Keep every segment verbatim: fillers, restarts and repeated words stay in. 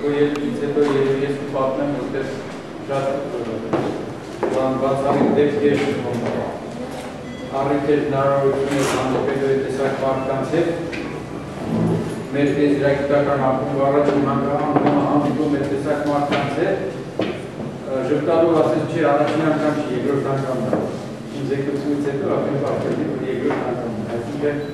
Գոյելուց հետո երևի ես պատմեմ, որտեղ շատ բացառիկ դեպքեր առիթ էր հնարավորություն էր հանդիպելու այդ տեսակ մարդկանց հետ մեր տեզրագիտական ակումբը առաջ անգամ հանդիպում այդ տեսակ մարդկանց հետ ժպտալով ասեց չի առաջին անգամ չի, երկրորդ անգամ դա իմ զեկուցումից հետո արդեն պատկերදී որ երկրորդ անգամ այսինքն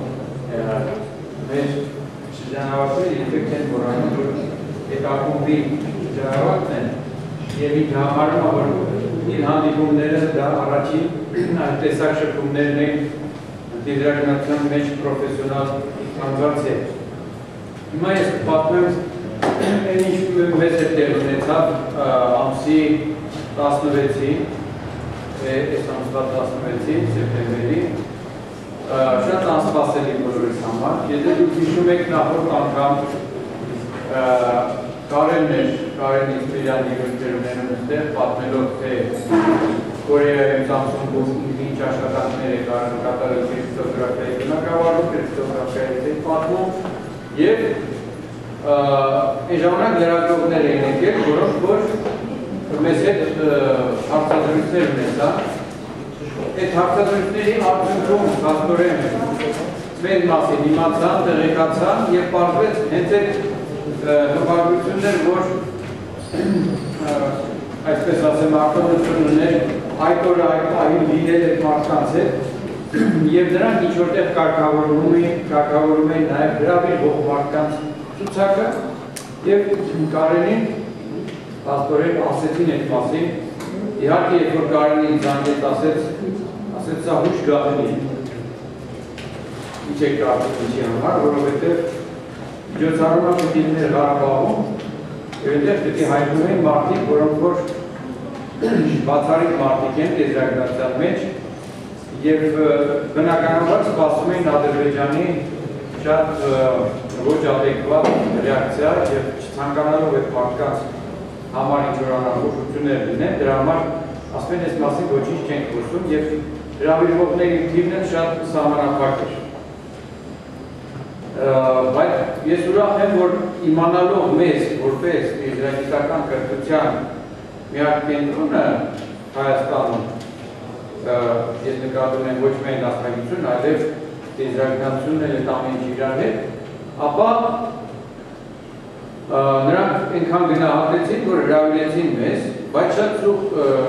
մեր շրջանավարտները երբեք չեն մոռանում որ այդ ակումբի շրջանավարտն են եւ ինքը համարում է որ իր հանդիպումները դա առաջին այդ տեսակ շփումներն են տեզրագիտության մեջ պրոֆեսիոնալ անձանց հետ։ Հիմա ես պատմեմ այն ինչ մեծ է տեղ ունեցավ ամսի տասնվեցին, այս ամսվա տասնվեցին սեպտեմբերի շատ անսպասելի բոլորիս համար։ Եթե դուք հիշում եք նախորդ անգամ Կարենն էր, Կարեն Իսպիրյանի ընկերուներն ուստեղ պատմելով թե Կորեայում Samsung-ում ինչ աշխատանքներ է կատարել կրիպտոգրաֆիայի բնակավարում, կրիպտոգրաֆիայից է պատմում և այն ժամանակ լրագրողներ էին եկել, որոնք որ մեզ հետ հարցազրույցներ ունեցան։ Այդ հարցազրույցների արդյունքում փաստորեն մեր մասին իմացան, տեղեկացան և պարզվեց հենց այդ հպարտություններ, որ այսպես ասեմ արտոնություն ուներ այդ օրը այլ լինել այդ մարդկանց հետ և նրանք ինչ որտեղ կարգավորում էին նաև հրավիրվող մարդկանց ցուցակը և Կարենին փաստորեն ասեցին այդ մասին իհարկե երբ որ Կարենին զանգեց ասեց ասեց սա հուշ գաղտնի ինչ եք կարծում ինչի համար որովհետև միջոցառումը պետք է լիներ Ղարաբաղում և այնտեղ պետք է հայտնվում էին մարդիկ, որոնք որ բացառիկ մարդիկ են տեզրագիտության մեջ և բնականաբար սպասում էին Ադրբեջանի շատ ոչ ադեկվատ ռեակցիա և չցանկանալով այդ մարդկանց համար ինչ-որ անախորժություններ լինեն, դրա համար ասում են այս մասին ոչինչ չենք խոսում և հրավիրվողների թիվն շատ սահմանափակ էր։ Բայց ես ուրախ եմ, որ իմանալով մեզ որպես տեզրագիտական կրթության միակ կենտրոնը Հայաստանում ես նկատում եմ ոչ միայն աստղագիտություն, այլև տեզրագիտությունն էլ այդ ամեն ինչ իրար հետ, ապա նրանք այնքան գնահատեցին, որ հրավիրեցին մեզ, բայց շատ ծուղ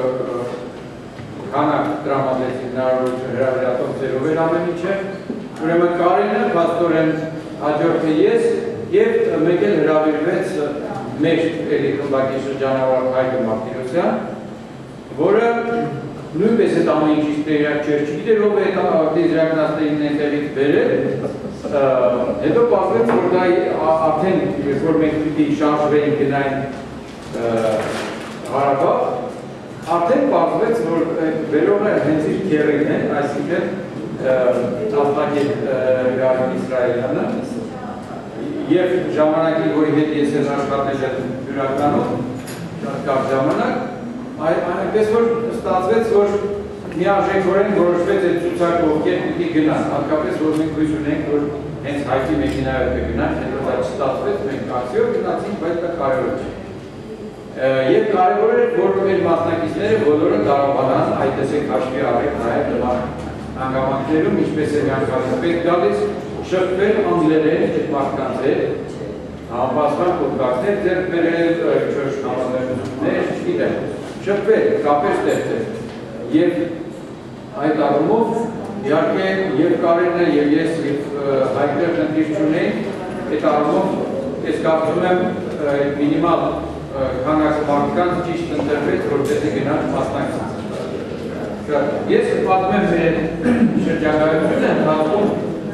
քանակ տրամադրեցին հնարավորություն հրավիրատոմսերով էր ամեն ինչը, ուրեմն Կարենը փաստորեն հաջորդը ես և մեկ էլ հրավիրվեց մեր էլի խմբակի շրջանավարտ Հայկ Մարտիրոսյան, որը նույնպես այդ ամեն ինչից տեղյակ չէր, չգիտեր ով է տեզրագնացներին այնտեղից բերել, հետո պարզվեց, որ դա արդեն երբ որ մենք պիտի շարժվեին գնային Ղարաբաղ, արդեն պարզվեց, որ բերողը հենց իր քեռին է, այսինքն Աստղագետ Գարիկ Իսրայելյանը և ժամանակի, որի հետ ես ես աշխատել եմ բյուրականում, շատ կարճ ժամանակ, այնպես որ ստացվեց, որ միաժամանակ որոշվեց այդ ցուցակը ովքեր պիտի գնան, հատկապես որ մենք հույս ունենք, որ հենց Հայկի մեքենայով կգնանք, հետո դա չստացվեց, մենք տաքսիով գնացինք, բայց դա կարևոր չէ։ Եվ կարևոր էր, որ մեր մասնակիցները բոլորը կարողանան այդ տեսակ հաշվի առել նաև նման հանգամանքներում, ինչպես է միանգամից պետք գալիս, շփվել անգլերեն այդ մարդկանց հետ, համապատասխան կոնտակտներ ձեռք բերել, ինչ-որ համաձայնություններ, չգիտեմ, շփվել, կապեր ստեղծել։ Եվ այդ առումով, իհարկե, և Կարենը, և ես, և Հայկը խնդիր չունեին, այդ առումով ես կարծում եմ մինիմալ քանակ մարդկանց ճիշտ ընտրվեց, որպես է գնաց մասնակցած։ Ես պատմում եմ մեր շրջագայությունը ընթացքում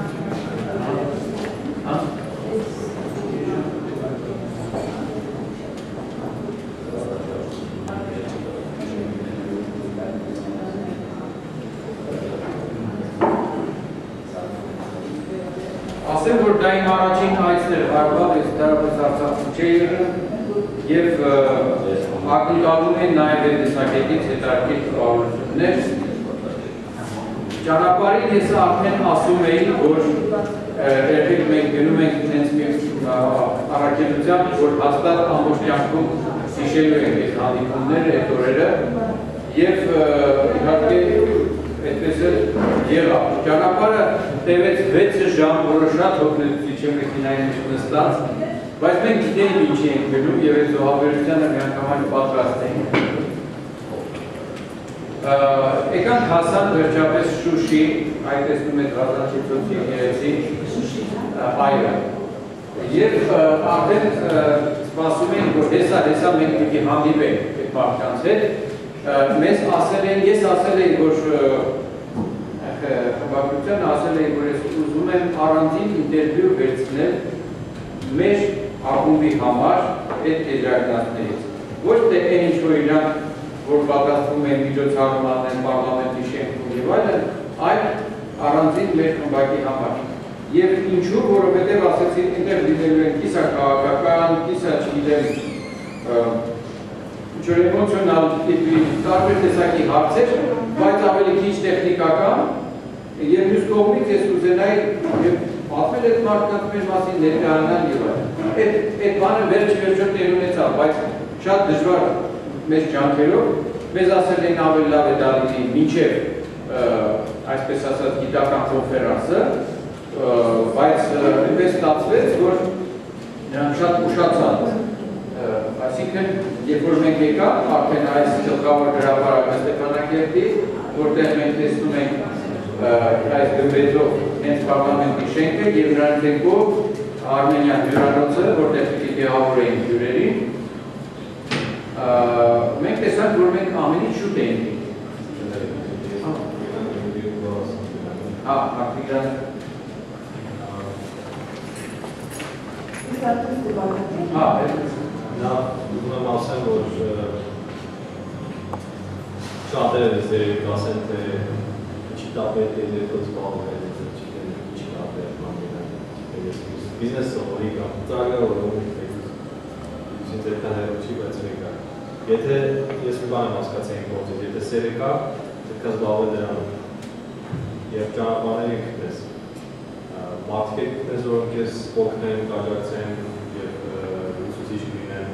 ասեմ, որ դա իմ առաջին այցն էր Ղարաբաղ, ես դարապես Արցախում չէի եղել և ակնկալում են նաև այդ տեսակետից հետաքրքիր տպավորություններ։ Ճանապարհին ես արդեն ասում էի, որ երբեք մենք գնում ենք հենց մի առաքելությամբ, որ հաստատ ամբողջ կյանքում հիշելու ենք այս հանդիպումները, այդ օրերը, եւ իհարկե այդպես էլ եղավ։ Ճանապարհը տևեց վեց ժամ, որը շատ հոգնեցուցիչ է մեքենայի մեջ նստած, բայց մենք գիտենք ինչի ենք գնում եւ այդ զոհաբերությանը միանգամայն պատրաստ ենք։ Եկանք հասան վերջապես Շուշի, այդ տեսնում եք Ղազախիցոցի եկեղեցի այրը։ Եվ արդեն սպասում ենք, որ հեսա հեսա մենք պիտի հանդիպենք այդ մարդկանց հետ։ Մեզ ասել են, ես ասել եմ, որ խմբագրությանը ասել եմ, որ ես ուզում եմ առանձին ինտերվյու վերցնել մեր ակումբի համար այդ եզրակացներից։ Ոչ թե այն ինչ որ իրանք որ պատասխանում են միջոցառմաններ, պարլամենտի շենքում եւ այլն, այլ առանձին մեր խմբակի համար։ Եվ ինչու, որովհետեւ ասեցի, ինտեր դիտելու են կիսա քաղաքական, կիսա չգիտեմ, ինչ-որ էմոցիոնալ տիպի տարբեր տեսակի հարցեր, բայց ավելի քիչ տեխնիկական, եւ մյուս կողմից ես կուզենայի եւ պատմել այդ մարդկանց մեր մասին ներկայանալ եւ այլն։ Այդ բանը վերջ-վերջով տեղ ունեցավ, բայց շատ դժվար մեզ ջանքերով, մեզ ասել են ավելի լավ է դա լինի մինչև այսպես ասած գիտական կոնֆերանսը, բայց այնպես ստացվեց, որ նրանք շատ ուշացան, այսինքն երբ որ մենք եկանք արդեն այս գլխավոր հրապարակը Ստեփանակերտի, որտեղ մենք տեսնում ենք այս գմբեթով հենց պարլամենտի շենքը եւ նրանց եկով Արմենիան հյուրանոցը, որտեղ պիտի տեղավորեին հյուրերին, մենք տեսանք, որ մենք ամենից շուտ էինք։ Հա, արտիգրան։ Հա, նա ուզում եմ ասեմ, որ շատերը դեսերի կասեն, թե ինչի տապետ է երկոց բաղում է, ինչի տապետ մամինը, բիզնես սովորի կա, ծարգա որում ինձ այդքան հեռու չի, բայց մեկա։ Եթե ես մի բան եմ հասկացել ենք գործից, եթե սերը կա, պետք է զբաղվել դրանով և ճանապարհները գտնես։ Մարդիկ գտնես, որոնք ես օգնեն, կաջակցեն և ուսուցիչ լինեն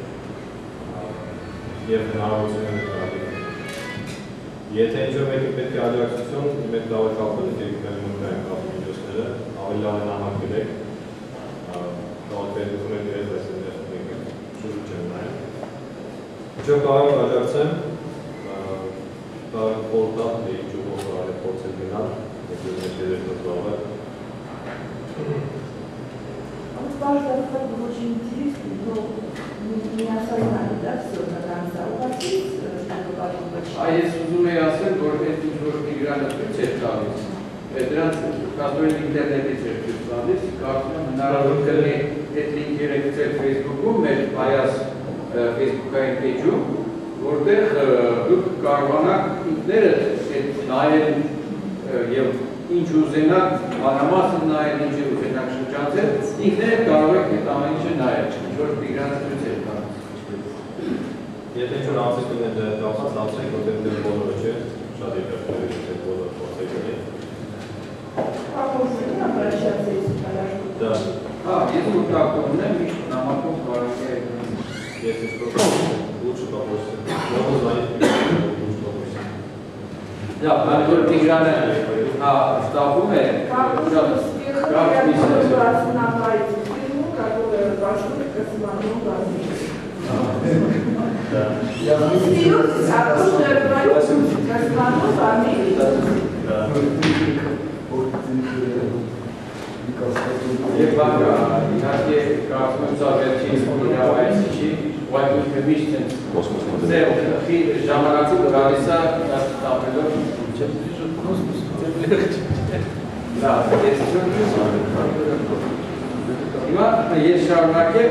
և հնարավորություն են տալի։ Եթե ինչ-որ մեկին պետք է աջակցություն, մենք լավ է կապել, եկեք մենք մնում ենք կապել միջոցները, ավելի լավ է նամակ գրեք, լավ պետություն եք գրեք, բայց շուտ չեմ նայել։ Ինչով կարող եմ աջակցեմ, կարող եմ խորտալ, թե ինչով կարող եմ փորձել գնալ, եկել մեկ երեքով զբաղվել։ Важно, как бы очень интересно, но не осознали, да, все до конца. У вас есть что-то подумать? А ես ուզում եի ասել, որ այդ ինչ-որ Տիգրանը ցույց էր տալիս, դրանց կազմել ինտերնետից էր ցույց տալիս, կարծում եմ հնարավոր կլինի այդ լինքերը գցել Facebook-ում, մեր Հայաց Facebook-ային page-ում, որտեղ դուք կարողանաք ինքներդ այդ նայել եւ ինչ ուզենաք, մանրամասն նայել, ինչ ուզենաք շրջանցել, ինքներդ կարող եք այդ ամեն ինչը նայել, ինչ-որ Տիգրանը ցույց էր տալիս։ Եթե ինչ-որ անձիկ ունեն դրա կապված, անձիկ որտեղ դեր բոլորը չէ, շատ երկրներ են բոլորը փորձել են։ Как можно обращаться, если подождут? Да. Հա, ես ուտակում ունեմ, միշտ նամակով կարող է Ես ես պրոպոստ, լուչը պրոպոստ, լոғы զանիտ լուչ պրոպոստ։ Да, Антон Тиграна столкнул Как успех, я думаю, основать фильму, которая вошла к основному главному. Смеетесь, а то, что я говорю, к основному главному. Ебака, иначе как мы советуем спорядочить, вот мы вместе. Зел, хит, жаманаци, граница, настапело. Да, есть Има, есть шарнаке.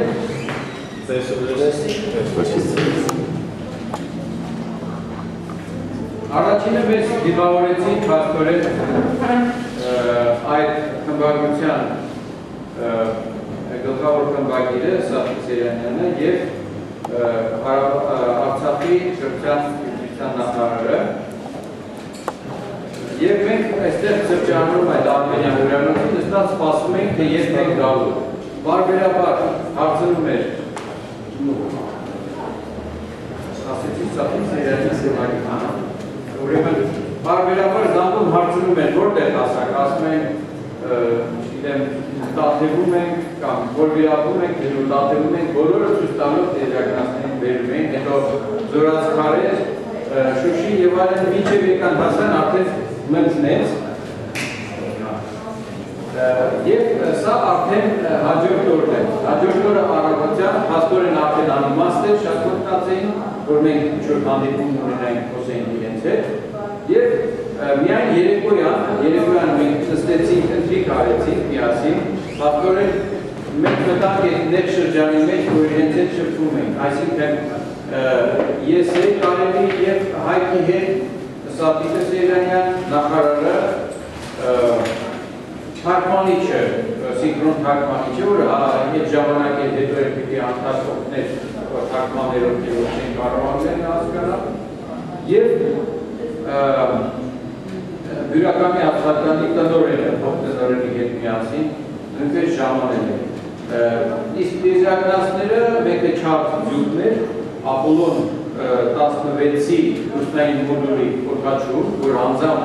Առաջինը մեզ դիվավորեցին փաստորեն այդ խմբագրության գլխավոր խմբագիրը Սաֆի Սերանյանը եւ Արցախի շրջան իշխանության նախարարը եւ մենք այստեղ շրջանում այդ Արմենիա հյուրանոցում նստած սպասում ենք թե երբ ենք գալու բարբերաբար հարցնում էր ասեցի սատից երանի սևանի ուրեմն բարբերաբար զանգում հարցնում են որտեղ հասակ, ասում են տաթևում ենք կամ որ վիրապում ենք, հետո տաթևում ենք, բոլորը ցույց տալով տեղականացներին բերում են, հետո զորացքարեր, Շուշի եւ այլն մինչեւ եկան հասան արդեն մնցնեց եւ սա արդեն հաջորդ օրն է, հաջորդ օրը առավոտյան հաստորեն արդեն անիմաստ էր, շատ մտած էին, որ մենք ինչ-որ հանդիպում ունենայինք խոսեինք իրենց հետ եւ միայն երեկոյան, երեկոյան մենք նստեցինք, ընթրիք արեցինք միասին, հաստորեն մենք մտանք այդ ներ շրջանի մեջ, որ իրենց հետ շփվում ենք, այսինքն ես հետ կարելի և Հայկի հետ Սատիտը Սեյրանյան նախարարը թարգմանիչը, սինխրոն թարգմանիչը, որը այդ ժամանակ էլ հետո էր պիտի անդադ օգներ թարգմաններով որ չեն կարողանում հասկանալ և բյուրակամի ապսատանի տնօրենը, փոխտնօրենի հետ միասին նույնպես ժամանել են։ Իսկ դիզրակնասները մեկը չափ ձյուտներ Ապոլոն տասնվեցի ուսնային մոդուլի օդաչում, որ անձամբ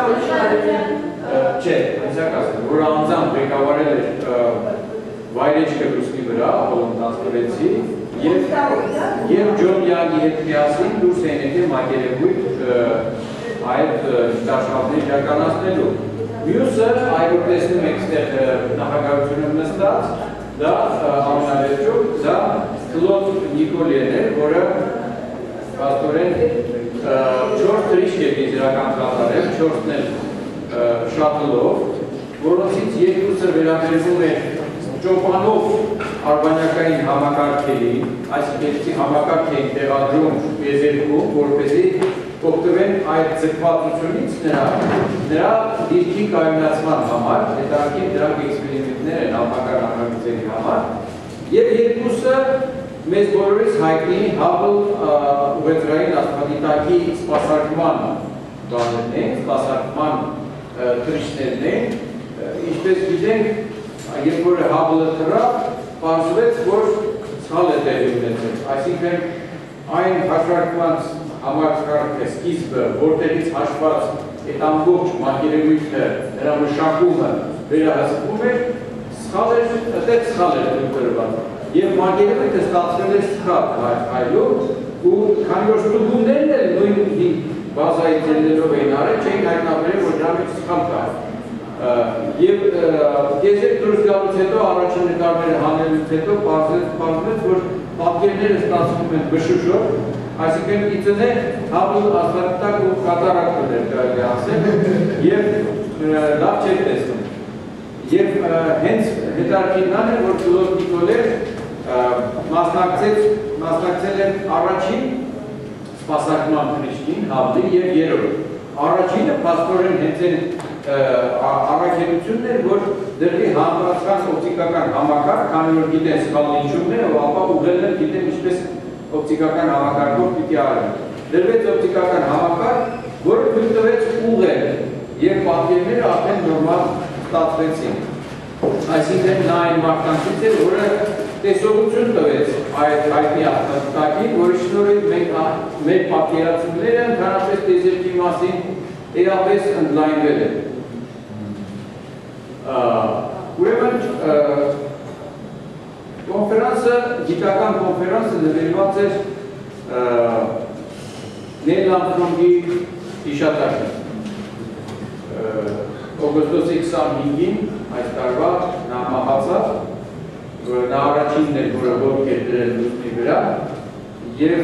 չէ, հենց ասեմ, որ անձամբ ղեկավարել էր վայրեջքը լուսնի վրա, Ապոլոն տասնվեցի և Ջոն Յանգի հետ միասին դուրս էին եկել մակերևույթ այդ աշխատանքներ իրականացնելու։ Մյուսը, այլ որ տեսնում եք ստեղ նախագահությունում նստած, դա ամենավերջում, դա Կլոդ Նիկոլիեն էր, որը պաստորեն չորս թրիշկ է դիզրական կատարել, չորսն էլ շատլով, որոնցից երկուսը վերաբերվում է ճոպանով արբանյակային համակարգերին, այսինքն համակարգ էին տեղադրում եզերքում, որպեսզի օգտվեն այդ ձգվածությունից նրա դիրքի կայունացման համար, հետաքրքիր դրանք էքսպերիմենտներ են ապագա հանրագծերի համար, եւ երկուսը մեզ բոլորիս հայտնի Հաբլ ուղեծրային աստղադիտակի սպասարկման բաներն են, սպասարկման թռիչքներն են, ինչպես գիտենք, երբ որ Հաբլը թռավ, պարզվեց, որ սխալ է տեղի ունեցել, այսինքն այն հաշվարկման համակարգը սկիզբը, որտեղից հաշված այդ ամբողջ մակերևույթը, նրա մշակումը վերահսկվում էր, սխալ էր, այդպես սխալ էր դրված։ Եվ մակերևույթը ստացվել էր սխալ այլով, ու քանի որ ստուգումներն էլ նույն բազայի ձեռներով էին արել, չէին հայտնաբերել, որ դրա մեջ սխալ կա։ Եվ գեզեր դուրս գալուց հետո, առաջին նկարները հանելուց հետո պարզվեց, որ պատկերները ստացվում են բշուշով, այսինքն իցնե Հաբլ աստղադիտակ ու կատարակտներ էր կարելի ասել և լավ չեք տեսնում։ Եվ հենց հետաքրքիրն է, որ Կլոդ Նիկոլիեն մասնակցել են առաջին սպասարկման թռիչքին Հաբլի և երրորդ։ Առաջինը փաստորեն հենց այն առաքելությունն էր, որ դրվի համապատասխան օպտիկական համակարգ, քանի որ գիտեն սխալ ինչումն է, ապա ուղղելն էլ գիտեն ինչպես օպտիկական համակարգով պիտի արել։ Դրվեց օպտիկական համակարգ, որը թույլ տվեց ուղղել և պատկերները արդեն նորմալ ստացվեցին։ Այսինքն նա այն մարդկանցից էր, որը տեսողություն տվեց այդ հայտնի աստղադիտակին, որի շնորհիվ մենք մեր պատկերացումները ընդհանրապես տիեզերքի մասին էապես ընդլայնվել են։ Ուրեմն կոնֆերանսը, գիտական կոնֆերանսը նվիրված էր Նեյլ Արմսթրոնգի հիշատակին։ Օգոստոսի քսանհինգին այս տարվա նա մահացավ, նա առաջինն էր, որը ոտք էր դրել լուսնի վրա, և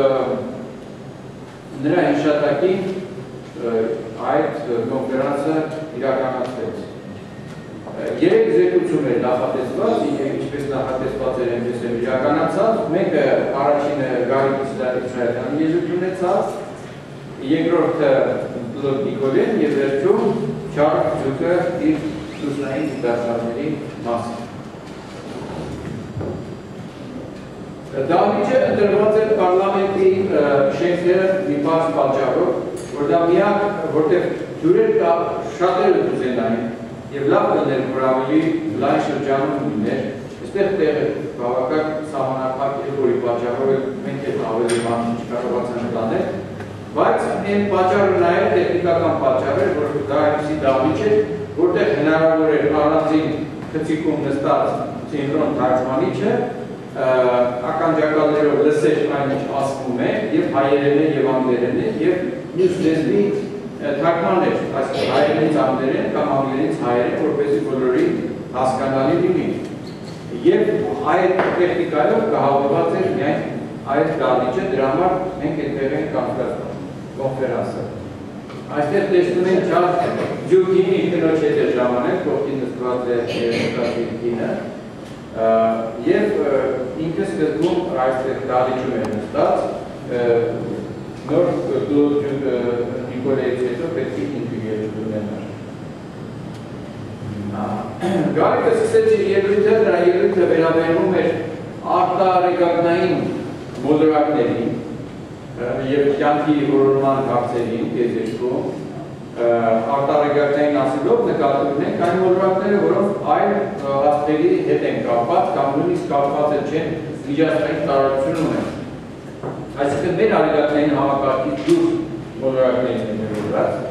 նրա հիշատակին այդ կոնֆերանսը իրականացվեց։ Երեք զեկուցում էր նախատեսված, ինչպես նախատեսված էր այնպես էր իրականացած, մեկը առաջինը Գարիկ Իսրայելյանի ելույթ ունեցավ, երկրորդը Կլոդ Նիկոլիեն և վերջում Չարլզ Ձուկը իր լուսնային դիտարկարների մասին։ Դահլիճը ընտրված էր պարլամենտի շենքերը մի պարզ պատճառով, որ դա միակ, որտեղ հյուրեր շատերը կուզենային, և լավ կներ, որ ավելի լայն շրջանում լիներ, այստեղ տեղը բավական սահմանափակ է, որի պատճառով մենք էլ ավելի բան չկարողացանք անել, բայց այն պատճառը նաև տեխնիկական պատճառ էր, որ դա այնպիսի դահլիճ է, որտեղ հնարավոր էր առանձին խցիկում նստած սինխրոն թարգմանիչը ականջակալներով լսել այն ինչ ասվում է, եւ հայերեն է, եւ անգլերեն է, եւ մյուս լեզվի թարգմաններ, այսինքն հայերենից անգլերեն կամ անգլերենից հայերեն, որպեսզի բոլորին հասկանալի լինի։ Եվ այդ տեխնիկայով կհավաքված էր միայն այդ դահլիճը, դրա համար մենք այդտեղ ենք կազմել կոնֆերանսը։ Այստեղ տեսնում ենք Չարլզ Դյուկինի կնոջ հետ է ժամանակ, ովքեր նստված է Դյուկինը, եւ ինքը սկզբում այստեղ դահլիճում է նստած, նոր Կլոդ Նիկոլայից հետո պետք է ինքը ելույթ ունենար։ Գարիկը սկսեց իր ելույթը, նրա ելույթը վերաբերում էր արտարեգակնային մոլորակներին և կյանքի որոնման հարցերին կեզերքում արտարեգակնային ասելով նկատի ունենք այն մոլորակները, որոնք այլ աստղերի հետ են կապված կամ նույնիսկ կապված չեն միջազգային տարածություն ունեն։ Այսինքն մեր արեգակնային համակարգից դուրս մոլորակներին են ներառված։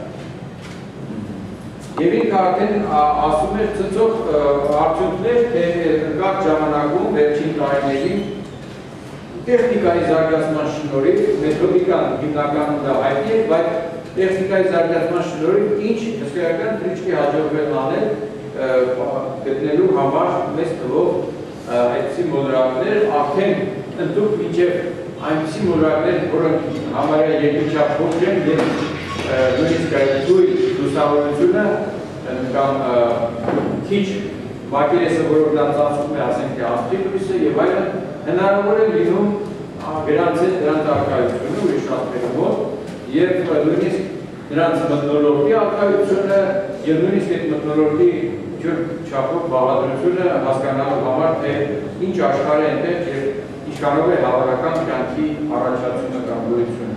Եվ ինքը արդեն ասում էր ծծող արդյունքներ, թե ընկած ժամանակում վերջին տարիներին տեխնիկայի զարգացման շնորհիվ, մեթոդիկան հիմնականում դա հայտնի է, բայց տեխնիկայի զարգացման շնորհիվ ինչ հսկայական թռիչք է հաջողվել անել գտնելու համար մեծ թվով այդպիսի մոլորակներ, արդեն ընդդուք մինչև այնպիսի մոլորակներ, որոնք համարյա երկրչափ փոքր են և նույնիսկ այդ թույլ լուսավորությունը կամ քիչ մակերեսը, որով դա ծածկում է, ասենք թե աստղի լույսը եւ այլն, հնարավոր է լինում դրանց հետ դրանց արկայությունը ուրիշ աստղերի մոտ եւ նույնիսկ դրանց մթնոլորտի արկայությունը եւ նույնիսկ այդ մթնոլորտի ջուր չափով բաղադրությունը հասկանալու համար, թե ինչ աշխարհ է այնտեղ եւ ինչքանով է հավանական կյանքի առաջացումը կամ գոյությունը։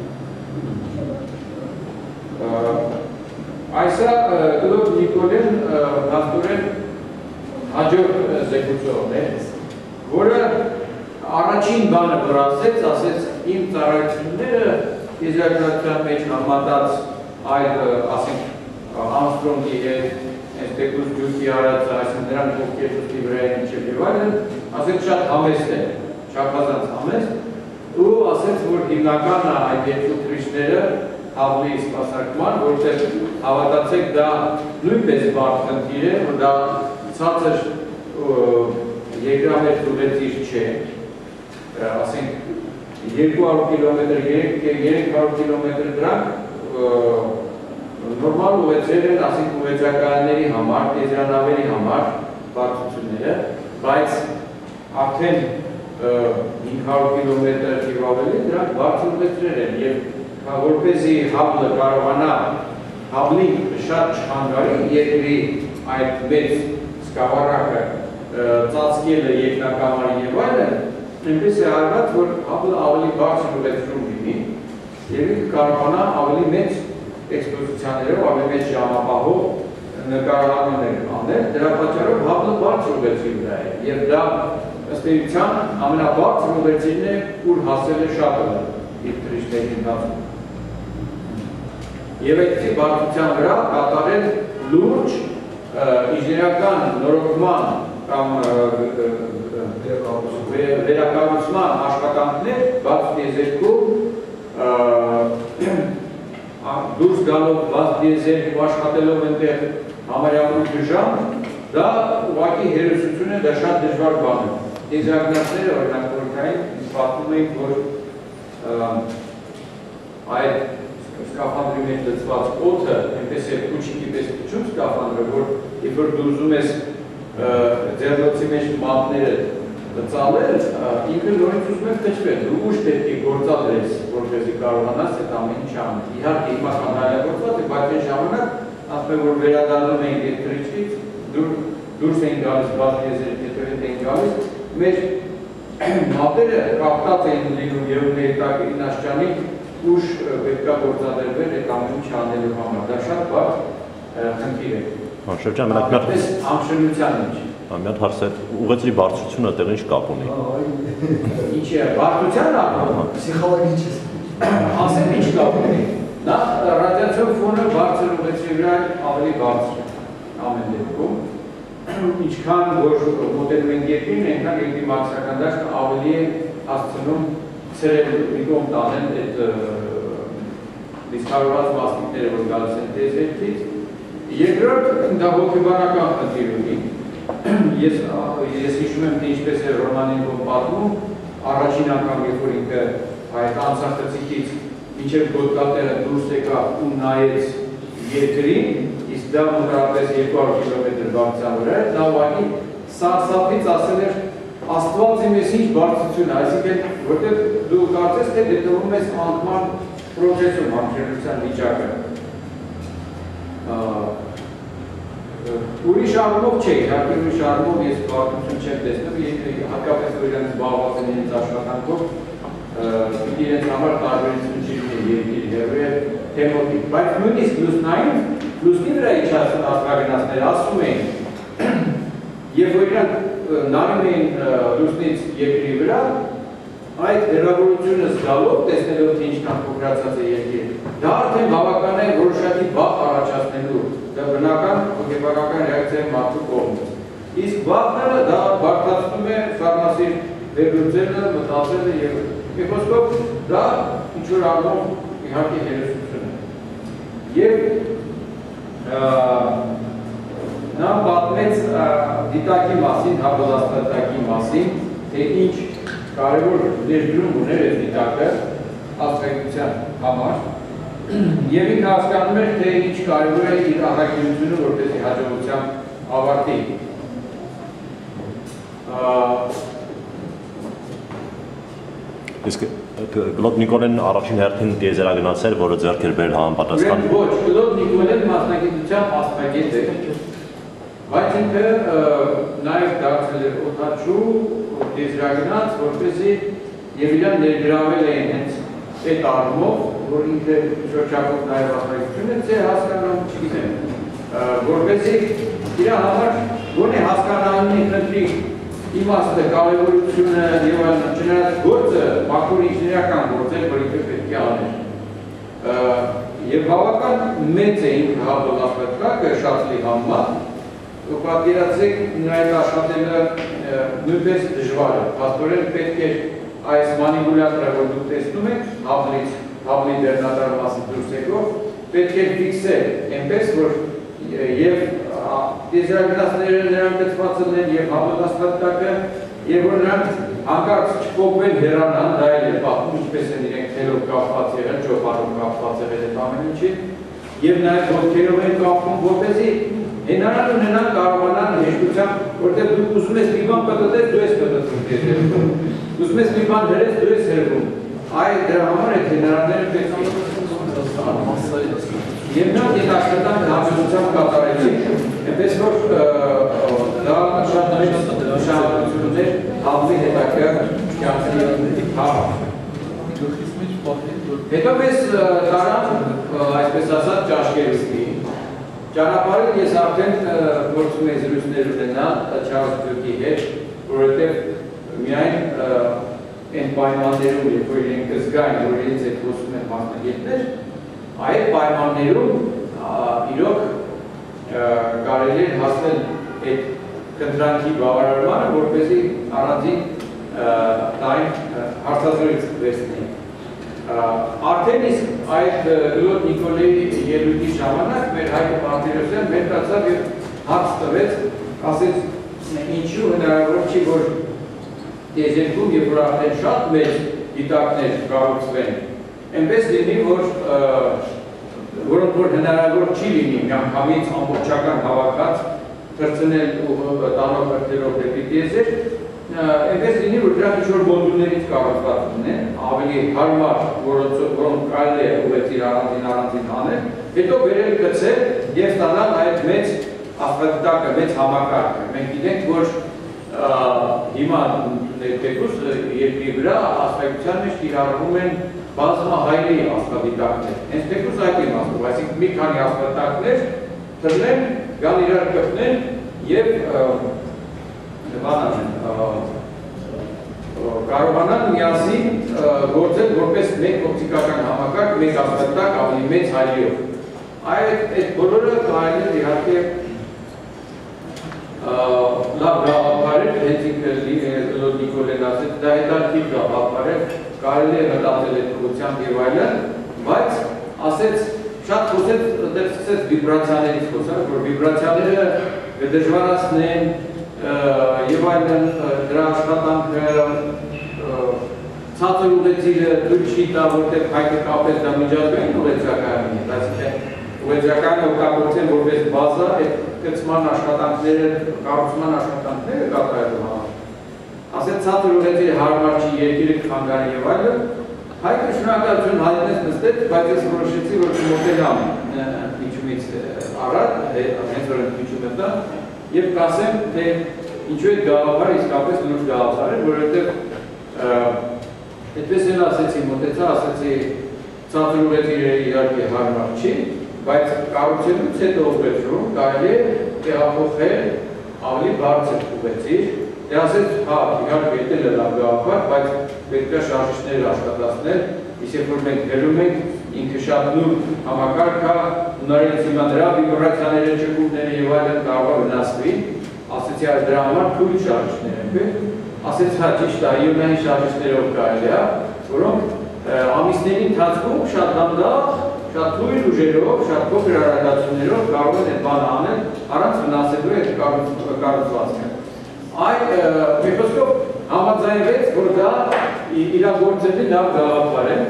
Այսա Կլոդ Նիկոլեն հաստորեն հաջորդ զեկուցողն է, որը առաջին բանը որ ասեց, ասեց իմ ծառայությունները եզրակացության մեջ համատած այդ, ասենք, Ամստրոնգի հետ, Տեկուս Դյուկի արած, այսինքն նրանք ովքեր դուստի վրա են ինչև եւ այլն, ասեց շատ համեստ է, չափազանց համեստ, ու ասեց, որ հիմնական այդ երկու թռիչքները Հաբլի սպասարկման, որտեղ հավատացեք դա նույնպես բարդ խնդիր է, որ դա ցածր երկրամերձ ուղեծիր չէ, ասենք երկու հարյուր կիլոմետր, երեք հարյուր կիլոմետր դրանք նորմալ ուղեծրեր են, ասենք ուղեծրակայանների համար, տեզրանավերի համար բարձությունները, բայց արդեն հինգ հարյուր կիլոմետր եւ ավելի դրանք բարձր ուղեծրեր են եւ որպեսզի Հաբլը կարողանա Հաբլի շատ չխանգարի երկրի այդ մեծ սկավառակը ծածկելը երկնակամարի եւ այլն, այնպես է արված, որ Հաբլը ավելի բարձր ուղեծրում լինի եւ կարողանա ավելի մեծ էքսպոզիցիաներով, ավելի մեծ ժամապահով նկարահանումներ անել, դրա պատճառով Հաբլը բարձր ուղեծրի վրա է եւ դա ըստ էության ամենաբարձր ուղեծիրն է, ուր հասել է շատլը իր թռիչքների ընթացքում։ Եվ այդպիսի բարձրության վրա կատարել լուրջ ինժեներական նորոգման կամ վերակառուցման աշխատանքներ բաց տիեզերքում դուրս գալով բաց տիեզերքում աշխատելով այնտեղ համարյա ութ ժամ, դա ուղղակի հերոսություն է, դա շատ դժվար բան է։ Տիեզերականները օրինակ խորհրդային պատմում էին, որ այդ սկաֆանդրի մեջ լցված օդը, այնպես է փուչիկի պես փչում սկաֆանդրը, որ երբ որ դու ուզում ես ձեռնոցի մեջ մատները ծալել, ինքը նորից ուզում է փչվել, դու ուշ պետք է գործադրես, որպեսզի կարողանաս այդ ամեն ինչ անել։ Իհարկե հիմա կանալիագործված է, բայց այն ժամանակ ասում եմ, որ վերադառնում էինք այդ թռիչքից, դուրս էին գալիս բաց տիեզերից, հետո հետ էին գալիս, մեր մատերը կապտած էին լինում եւ ներկայացին աշճանի ուշ պետք է գործադրվել այդ ամեն ինչ անելու համար։ Դա շատ բարդ խնդիր է։ Շրջան մնաք ամշնության մեջ։ Մի հատ հարց է, ուղղակի բարձրությունը տեղի ինչ կապ ունի։ Ինչ է, բարձրության առումով Պսիխոլոգիչես։ ասեմ ինչ կապ ունի։ Նա ռադիացիոն ֆոնը բարձր ուղղակի վրա ավելի բարձր է ամեն դեպքում։ Ինչքան որ մոտենում են գետին, այնքան գետի մաքսական դաշտը ավելի է հասցնում ցրել մի կողմ տանել այդ դիսկարված մասնիկները, որ գալիս են դեզերտից։ Երկրորդ դա հոգեբանական խնդիր ունի։ Ես ես հիշում եմ, թե ինչպես է Ռոմանենկոն պատմում, առաջին անգամ երբ որ ինքը այդ անցախցիկից մինչև գոտկատերը դուրս եկավ ու նայեց երկրին, իսկ դա մոտավորապես երկու հարյուր կիլոմետր բարձրության վրա էր, նա ուղղակի սարսափից ասել էր Աստված իմ ես ինչ բարձրություն է, այսինքն որտեղ դու կարծես թե դեպքում ես անկման պրոցեսում համշերության վիճակը։ Ուրիշ առումով չէ, իհարկե ուրիշ առումով ես բարդություն չեմ տեսնում, հատկապես որ իրենց զբաղված են իրենց աշխատանքով, իրենց համար տարբերություն չի լինի երկիր հեռու է թեմոտիկ, բայց նույնիսկ լուսնային, լուսնի վրա իջացան արտագնացները ասում էին, երբ որ իրանք նայում էին լուսնից երկրի վրա, այդ հեռավորությունը զգալով, տեսնելով թե ինչքան փոքրացած է երկիրը, դա արդեն բավական է որոշակի վախ առաջացնելու, դա բնական հոգեբանական ռեակցիա է մարդու կողմից։ Իսկ վախները դա բարդացնում է սառնասիր վերլուծելը, մտածելը եւ մի խոսքով դա ինչ որ առումով իհարկե հերոսություն է։ Եվ նա պատմեց դիտակի մասին, հավելաստատակի մասին, թե ինչ կարևոր ներդրում ուներ այդ դիտակը աստղայության համար եւ ինքը հասկանում էր, թե ինչ կարևոր է իր առաքելությունը որպեսզի հաջողությամբ ավարտի։ Իսկ Կլոդ Նիկոլեն առաջին հերթին տիեզերագնաց էր, որը ձեռք էր բերել համապատասխան։ Ոչ, Կլոդ Նիկոլեն մասնագիտությամբ աստղագետ է, բայց ինքը նաև դարձել էր օդաչու տիեզերագնաց, որպեսզի եւ իրան ներգրավել էին հենց այդ առումով, որ ինքը շրջապով նաև աստղագիտություն է, ձեր հասկանում չգիտեմ, որպեսզի իր համար գոնե հասկանալի խնդրի իմաստը, կարևորությունը եւ այլն, չնայած գործը մաքուր ինժեներական գործ էր, որ ինքը պետք է աներ։ Եվ բավական մեծ է ինքը հավելվածքը շատլի համար, ու պատկերացրեք այդ աշխատելը նույնպես դժվար է, փաստորեն պետք է այս մանիպուլյատորը, որ դուք տեսնում եք, Հաբլից, Հաբլի դերնատար մասը դուրս եկող, պետք է ֆիքսել, այնպես որ եւ տիեզերագնացները նրանք գծված են եւ հավելվածքը եւ որ նրանք հանկարծ չփոխվեն հեռանան, դա էլ է պատմում, ինչպես են իրենք թելով կապված եղել, ճոպարով կապված եղել այդ ամեն ինչին եւ նաեւ ոտքերով են կապվում, որպեսզի հենարան ունենան կարողանան հեշտությամբ, որտեղ դու ուզում ես մի բան պատտես, դու ես պատտում դերում, ուզում ես մի բան դրես, դու ես հերվում, այ դրա համար այդ հենարանները պետք է Եվ նա դիտաշտան հավելությամբ կատարելի, այնպես որ դա շատ նշանակություն էր Հաբլի հետաքրքիր կյանքի համար։ Հետո մեզ տարան, այսպես ասած, ճաշկերուստի։ Ճանապարհին ես արդեն փորձում եի զրույցներ ունենալ Չարլզ Բյուրքի հետ, որովհետև միայն այն պայմաններում, երբ որ իրենք կզգային, որ իրենց հետ խոսում են մասնագետներ, այդ պայմաններում իրոք կարելի է հասնել այդ կնդրանքի բավարարմանը, որպեսզի առանձին տային հարցազրույց վերցնի։ Արդեն իսկ այդ Կլոդ Նիկոլեի ելույթի ժամանակ մեր Հայկ Մարտիրոսյան մեր կացավ եւ հարց տվեց, ասեց ինչու հնարավոր չի, որ տիեզերքում, երբ որ արդեն շատ մեծ դիտակներ կառուցվեն, այնպես լինի, որ որոնք որ հնարավոր չի լինի միանգամից ամբողջական հավաքած թռցնել ու տանող հրթերով դեպի տիեզեր, այնպես լինի, որ դրանք ինչ-որ մոդուլներից կառուցված լինեն, ավելի հարմար, որոնք կարելի է ուղղակի առանձին առանձին անել, հետո վերել գցել եւ ստանալ այդ մեծ աստղադիտակը, մեծ համակարգը։ Մենք գիտենք, որ հիմա ներկայումս երկրի վրա աստղագիտության մեջ կիրառվում են բազմահայլի աստղադիտակներ, հենց թեկուզ այդ իմաստով, այսինքն մի քանի աստղադիտակներ թռնեն, գան իրար կպնեն եւ բանան են, կարողանան միասին գործել որպես մեկ օպտիկական համակարգ, մեկ ասպետակ ավելի մեծ հայրիով։ Այդ բոլորը կարելի է իհարկե լավ գաղափար էր, հենց ինքը Նիկոլեն ասեց, դա հետաքրքիր գաղափար է, կարելի է մտածել այդ ուղղությամբ եւ այլն, բայց ասեց շատ խոսեց, դեռ սկսեց վիբրացիաներից խոսալ, որ վիբրացիաները դժվարացնեն եւ այլն դրա աշխատանքը ցածր ուղեցիլը դուր չի տա, որտեղ հայկը կապեց դա միջազգային ուղեցիակայանի հետ, այսինքն ուղեցիակայանը օգտագործեն որպես բազա այդ կցման աշխատանքները, կառուցման աշխատանքները կատարելու համար։ Ասեց ցածր ուղեցիլը հարմար չի, երկիրը կխանգարի եւ այլն, հայկը շնորհակալություն հայտնեց նստեց, բայց ես որոշեցի, որ մոտենամ ընդմիջումից առաջ, հենց որ ընդմիջումը դա, եւ կասեմ, թե ինչու այդ գաղափարը իսկապես լուրջ գաղափար է, որովհետեւ այդպես էլ ասեցի, մոտեցա, ասեցի ցածր ուղեցիլը իհարկե հարմար չի, բայց կառուցելուց հետո ուղղությունում կարելի է տեղափոխել ավելի բարձր ուղեցիր, դե ասեց, հա, իհարկե դա էլ լավ գաղափար, բայց պետք է շարժիչներ աշխատացնել, իսկ երբ որ մենք գնում ենք ինքը շատ նուրբ համակարգ է, հնարից հիմա դրա վիբրացիաները, ճկունները եւ այլն կարող է վնասվի, ասեցի այս դրա համար թույլ շարժիչներ են պետք, ասեց հա ճիշտ է, իոնային շարժիչներով կարելի է, որոնք ամիսների ընթացքում շատ դանդաղ, շատ թույլ ուժերով, շատ փոքր արագություններով կարող են այդ բանը անել առանց վնասելու այդ կառուցվածքը։ Այդ մի խոսքով համաձայնվեց, որ դա իրագործելի լավ գաղափար է։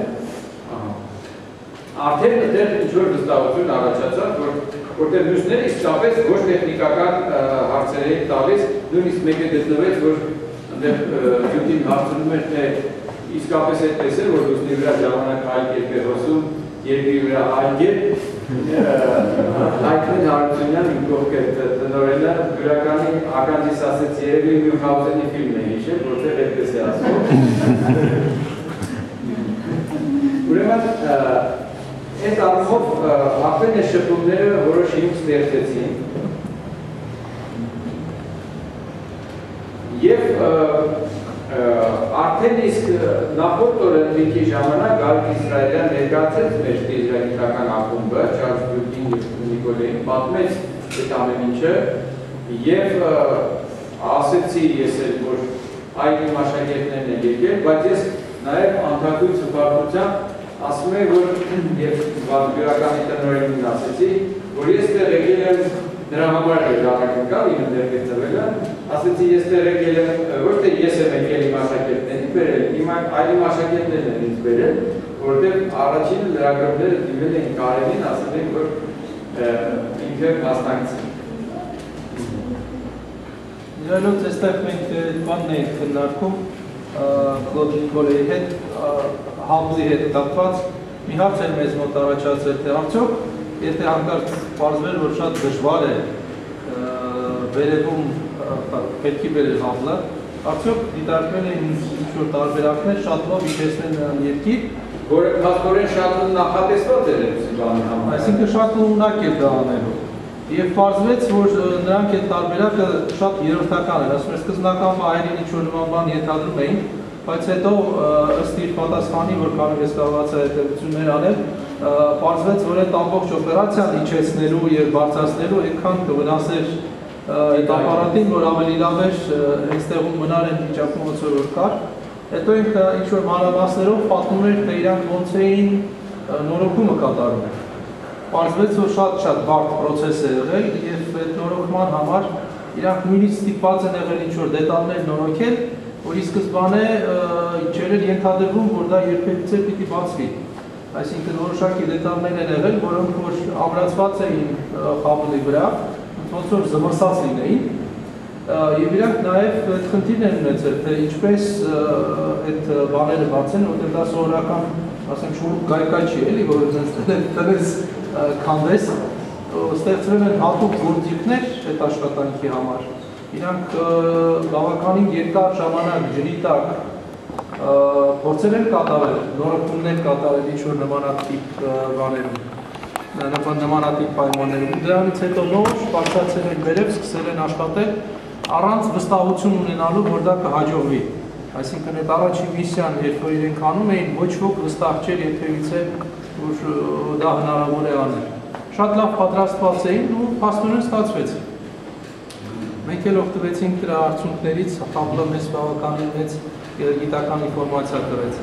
Արդեն այդտեղ ինչ-որ վստահություն առաջացավ, որտեղ մյուսները իսկապես ոչ տեխնիկական հարցեր էին տալիս, նույնիսկ մեկը գտնվեց, որ այնտեղ յուտին հարցնում էր, թե իսկապես այդպես է, որ լուսնի վրա ժամանակ այլ կերպ է հոսում, երկրի վրա այլ կերպ, Հայկն Հարությունյան իմ կողքը տնօրենը գրականի ականջիս ասեց երևի Մյունխաուզենի ֆիլմն է հիշել, որտեղ այդպես է ասում։ Ուրեմն այդ առումով արդեն այս շփումները որոշ հիմք ստեղծեցին եւ արդեն իսկ նախորդ օրենքի ժամանակ Գարիկ Իսրայելյան ներկայացրեց մեր տիեզերագիտական ակումբը, Չարլզ Բյուքին եւ Նիկոլեին, պատմեց այդ ամեն ինչը եւ ասեցի ես էլ, որ այլ իմ աշակերտներն են եկել, բայց ես նաեւ անդակույց հպարտությամբ ասում եմ, որ եւ գրականի տնօրենին ասեցի, որ ես դեռ եկել եմ նրա համար է ժամանակակալ իմ դեր գտնվելը, ասեցի ես դեռ եկել եմ, ոչ թե ես եմ եկել իմ աշակերտներին բերել, իմ այլ իմ աշակերտներն են ինձ բերել, որովհետև առաջին լրագրողները դիմել էին Կարենին, ասել են, որ ինքը մասնակցի։ Իրարոց այստեղ մենք բանն էինք քննարկում Կլոդ Նիկոլեի հետ, Համզի հետ կապված, մի հարց էր մեզ մոտ առաջացել, թե արդյոք եթե հանկարծ պարզվեր, որ շատ դժվար է վերևում պետքի բերել Համզը, արդյոք դիտարկվել էին ինչ-որ տարբերակներ շատ լավ իջեցնել նրան երկիր, որը փաստորեն շատ նախատեսված էր այդ բանի համար։ Այսինքն շատ ունակ էր դա անելու։ Եվ պարզվեց, որ նրանք այդ տարբերակը շատ երրորդական էր, ասում էր սկզբնական հայերին ինչ-որ նման բան ենթադրում էին, բայց հետո ըստ իր պատասխանի, որ կարող ես կարողացա հետևություններ անել, պարզվեց, որ այդ ամբողջ օպերացիան իջեցնելու եւ բարձրացնելու այնքան կվնասեր այդ ապարատին, որ ավելի լավ էր հենց տեղում մնար այն վիճակում ոնց որ կար։ Հետո ինքը ինչ-որ մանրամասներով պատմում էր, թե իրանք ոնց էին նորոգումը կատարում։ Պարզվեց, որ շատ-շատ բարդ պրոցես է եղել եւ այդ նորոգման համար իրանք նույնիսկ ստիպված են եղել ինչ-որ դետալներ նորոգել, որ ի սկզբանե չէր էլ ենթադրվում, որ դա երբևիցե պիտի բացվի։ Այսինքն որոշակի դետալներ են եղել, որոնք որ ամրացված էին խաբլի վրա, ոնց որ զմռսած լինեին, եւ իրանք նաեւ այդ խնդիրն են ունեցել, թե ինչպես այդ բաները բացեն, որտեղ դա սովորական, ասենք, շուռ կայկա չի, էլի, որ տնես քանդես, ստեղծվել են հատուկ գործիքներ այդ աշխատանքի համար։ Իրանք բավականին երկար ժամանակ ջրի տակ փորձել են կատարել, նորոգումներ կատարել ինչ-որ նմանատիպ բաներում, նմանատիպ պայմաններում։ Դրանից հետո նոր բարձրացել են վերև, սկսել են աշխատել առանց վստահություն ունենալու, որ դա կհաջողվի։ Այսինքն այդ առաջին միսիան, երբ որ իրենք անում էին, ոչ ոք վստահ չէր երբևիցե, որ դա հնարավոր է անել։ Շատ լավ պատրաստված էին ու փաստորեն ստացվեց։ Մենք էլ օգտվեցինք դրա արդյունքներից, Պավլը մեզ բավականին մեծ գիտական ինֆորմացիա տվեց։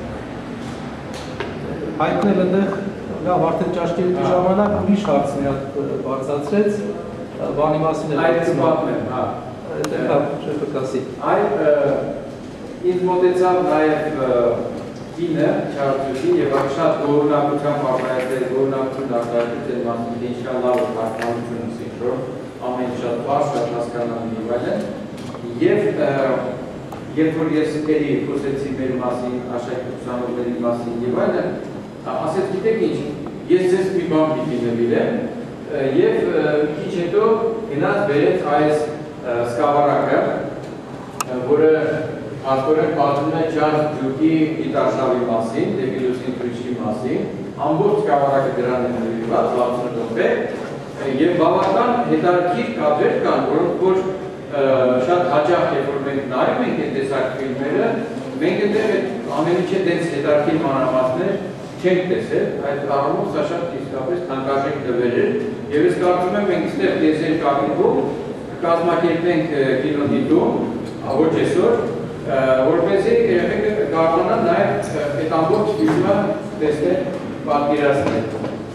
Հայտնել այնտեղ լավ արդեն ճաշկերի ժամանակ ուրիշ հարց մի հատ բարձրացրեց, բանի մասին էլ այդ պատմեմ, հա։ Դա շեֆը կասի։ Այդ ինձ մոտեցավ նաև կինը, Չարլզի եւ շատ գոհունակությամբ արտահայտել, գոհունակություն արտահայտել մասին, ինչքան լավ է բարքանությունը սիրո, ամեն շատ բարձ, շատ հասկանալի եւ այլն։ Եվ երբ որ ես ելի խոսեցի մեր մասին, աշակերտների մասին եւ այլն, ասեց գիտեք ինչ, ես ձեզ մի բան պիտի նվիրեմ եւ քիչ հետո գնաց բերեց այս սկավառակը, որը Աստորեն պատմում է Չարլզ Ջուկի գիտարշավի մասին, դեպիլուսին թրիչի մասին, ամբողջ սկավառակը դրան է նվիրված, վաթսուն րոպե, եւ բավական հետաքրքիր կադրեր կան, որոնք որ շատ հաճախ երբ որ մենք նայում ենք այդ տեսակ ֆիլմերը, մենք այնտեղ ամեն ինչը դες հետաքրքիր մանրամասներ չենք տեսել, այդ առումով սա շատ իսկապես թանկարժեք նվեր էր, եւ ես կարծում եմ մենք այստեղ տեսել կապիտում կազմակերպենք կինոդիտում, ոչ այսօր, որպեսզի երեխեքը կարողանան նաև այդ ամբողջ ֆիլմը տեսնել, պատկերացնել։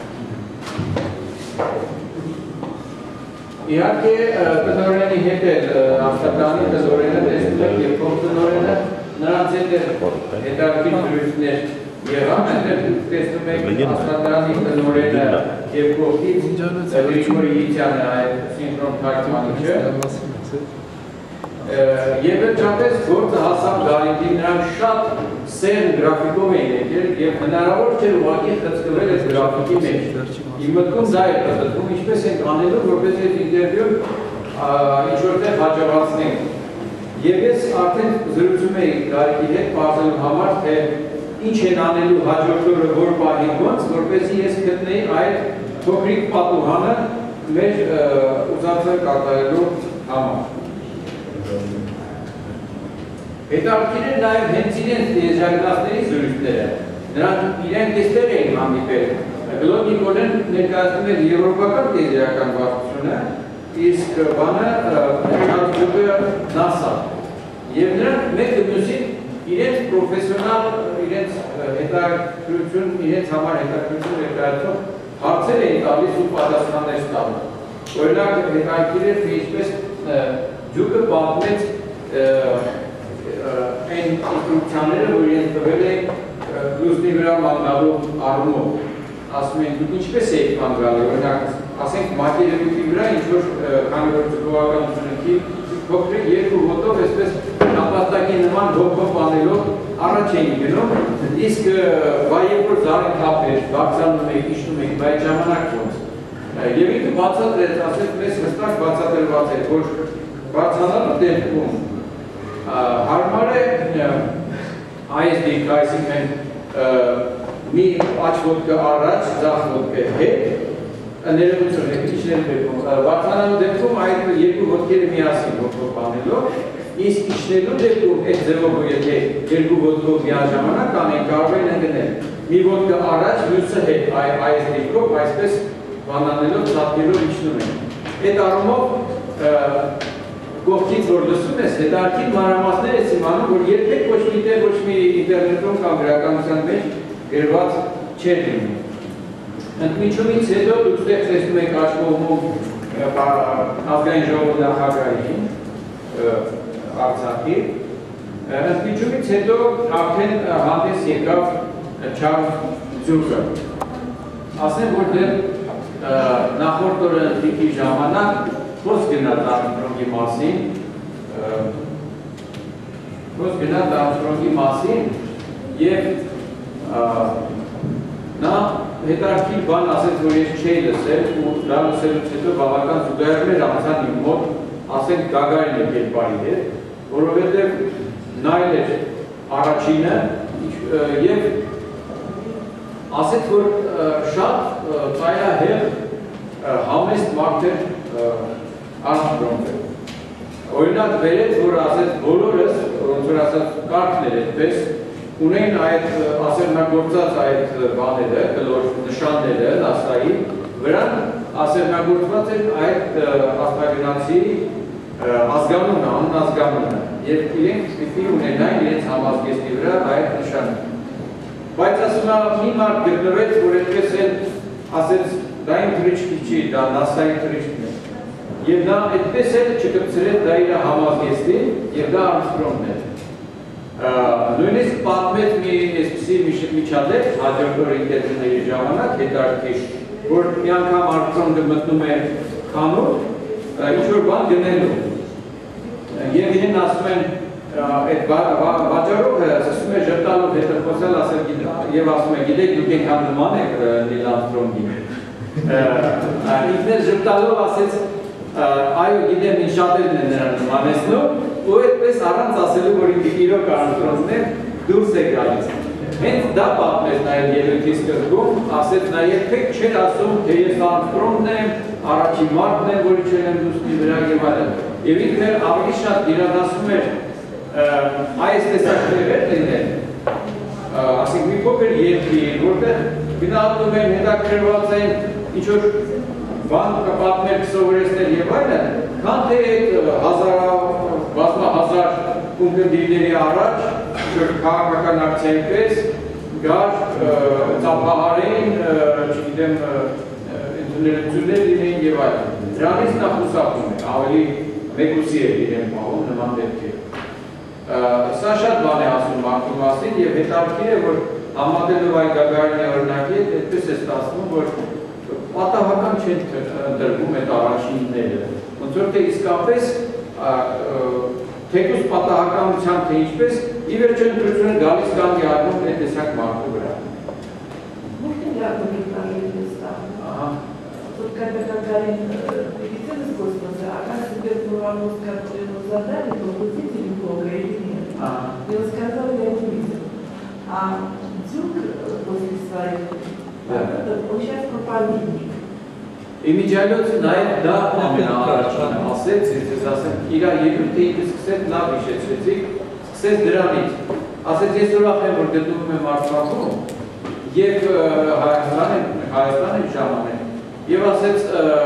Իհարկե տնօրենի հետ էլ Ավստրալիայի տնօրենը տեսնում եք եւ փոխ տնօրենը նրանց հետ հետաքրքիր զրույցներ եղան, այնտեղ տեսնում եք Ավստրալիայի տնօրենը եւ կողքից Գրիգորի Իցյանը այդ սինխրոն թարգմանիչը եւ վերջապես գործը հասավ Դարիդին, նրանք շատ սերտ գրաֆիկով էին եկել եւ հնարավոր չէր ուղղակի խցկվել այս գրաֆիկի մեջ։ Իմ մտքում դա էր պատտվում, ինչպես ենք անելու, որպես այդ ինտերվյուն ինչ որտեղ հաջողացնենք։ Եվ ես արդեն զրուցում էի Դարիդի հետ բարձելու համար, թե ինչ են անելու հաջորդ օրը որ պահի ոնց, որպեսզի ես գտնեի այդ փոքրիկ պատուհանը մեր ուզածը կատարելու համար։ Հետաքրքիր է նաև հենց իրենց եզրակացների զրույցները։ Նրանք իրենք այստեղ էին հանդիպել։ Գլոտ Նիկոլեն ներկայացնում էր եվրոպական տեզերական վարչությունը, իսկ բանը Չարլզը նասա։ Եվ նրանք մեկը մյուսին իրենց պրոֆեսիոնալ, իրենց հետաքրքրություն, իրենց համար հետաքրքրություն ներկայացնող հարցեր էին տալիս ու պատասխաններ ստանում։ Օրինակ հետաքրքիր էր, թե ինչպես Ջուկը պատմեց այն ինստրուկցիաները, որ իրենց տվել են լուսնի վրա մանգալու առումով։ Ասում են, դուք ինչպես եք մանգալի, օրինակ, ասենք մակերևույթի վրա ինչ-որ քանի որ ձգողական ուսումնքի փոքրիկ երկու ոտով այսպես նապաստակի նման հոփ-հոփ անելով առաջ էին գնում, իսկ բա երբ որ զարենթափ էր, բարձրանում եք, իջնում եք, բայց ժամանակ ոնց։ Եվ ինքը բացատրեց, ասեց, մեզ հստակ բացատրված էր, որ բարձրանալու դեպքում հարմար է այս դիրքը, այսինքն մի աջ ոտքը առաջ, ձախ ոտքը հետ, ներողություն եք, իջնել դեպքում, բարձրանալու դեպքում այդ երկու ոտքերը միասին ոտքով անելով, իսկ իջնելու դեպքում այդ ձևով եթե երկու ոտքով միաժամանակ անեն կարող են ընկնել։ Մի ոտքը առաջ, մյուսը հետ այս դիրքով, այսպես բանանելով, ծածկելով իջնում են։ Այդ առումով կողքից որ լսում ես, հետաքրքիր մանրամասներ ես իմանում, որ երբեք ոչ մի տեղ, ոչ մի ինտերնետում կամ գրականության մեջ գրված չէր լինում։ Ընդմիջումից հետո դուք ստեղ տեսնում եք աջ կողմում ազգային ժողովի նախագահին Արցախի, ընդմիջումից հետո արդեն հանդես եկավ Չարլզ Ջուկը։ Ասեմ, որ դեռ նախորդ օրը ընթրիքի ժամանակ խոսք գնաց Արմստրոնգի մասին, խոսք գնաց Արմստրոնգի մասին և նա հետաքրքիր բան ասեց, որ ես չէի լսել ու դա լսելուց հետո բավական զուգահեռներ անցան իմ մոտ, ասենք Գագարին է կերպարի հետ, որովհետև նայել էր առաջինը և ասեց, որ շատ ծայրահեղ համեստ մարդ էր Արմստրոնգը, օրինակ վերեց, որ ասեց բոլորս, ոնց որ ասած կարգներ այդպես, ունեն այդ ասեղնագործած այդ բաները, կլոր նշանները նասայի վրան ասեղնագործված են այդ աստղագնացի ազգանունը, անուն ազգանունը և իրենք պիտի ունենային իրենց համազգեստի վրա այդ նշանը։ Բայց ասում է մի մարդ գտնվեց, որ այդպես էլ ասեց դա իմ թրիչքի չի, դա նասայի թրիչքն է։ Եվ նա այդպես էլ չկպցրեց դա իր համազգեստին և դա Արմստրոնգն է։ Նույնիսկ պատմեց մի այսպիսի միջադեպ հաջորդ օրը ինտերվյուների ժամանակ հետաքրքիր, որ մի անգամ Արմստրոնգը մտնում է խանութ, ինչ-որ բան գնելու։ Եվ իրեն ասում են այդ վաճառողը սկսում է ժպտալով հետը խոսել և ասում է գիտեք դուք ենքան նման եք Նիլ Արմստրոնգին։ Ինքն էլ ժպտալով ասեց այո գիտեմ ինչ շատերն են նրան նմանեցնում ու այդպես առանց ասելու որ ինքը իրոք Արմստրոնգն է դուրս է գալիս։ Հենց դա պատմեց նաև ելույթի սկզբում, ասեց նա երբեք չէր ասում թե ես Արմստրոնգն եմ, առաջին մարդն եմ, որ իջել եմ լուսնի վրա և այլն։ Եվ ինքն էլ ավելի շատ իրադասում էր այս տեսակներ լինել, ասենք մի փոքր երկրի, որտեղ գնահատում են, հետաքրքրված են, ինչ-որ բան կպատմել, կսովորեցնել և այլն, քան թե բազմահազար ունկնդիրների առաջ, քաղաքական ակցիայի պես, գար ծափահարեին, չգիտեմ, ընդունելություններ լինեին և այլն։ Դրանից նա խուսափում է, ավելի մեկուսի է իրեն պահում նման դեպքեր։ Սա շատ բան է ասում մարդու մասին և հետաքրքիր է, որ համատելով այդ Գագարինի օրինակի հետ այդպես է ստացվում, որ պատահական չեն ընտրվում այդ առաջինները։ Ոնց որ թե իսկապես թեկուզ պատահականությամբ թե ինչպես ի վերջո ընտրությունը գալիս կանգ է առնում այդ տեսակ մարդու վրա։ Можно я комментарий представлю? Вот когда Гагарин медицинского космоса, оказывается, теперь вопрос, который ему задали, то возбудитель Бога или нет. И он сказал, я не видел. А Дюк после своих, он сейчас проповедник. Իմիջայլոց նաև դա ամենաառաջինը ասեց, ես ասեմ, իրա ելույթը ինքը սկսեց լավ հիշեցրեցիք, սկսեց դրանից։ Ասեց, ես ուրախ եմ, որ գտնվում եմ Արցախում և Հայաստան եմ ժամանել։ Եվ ասեց,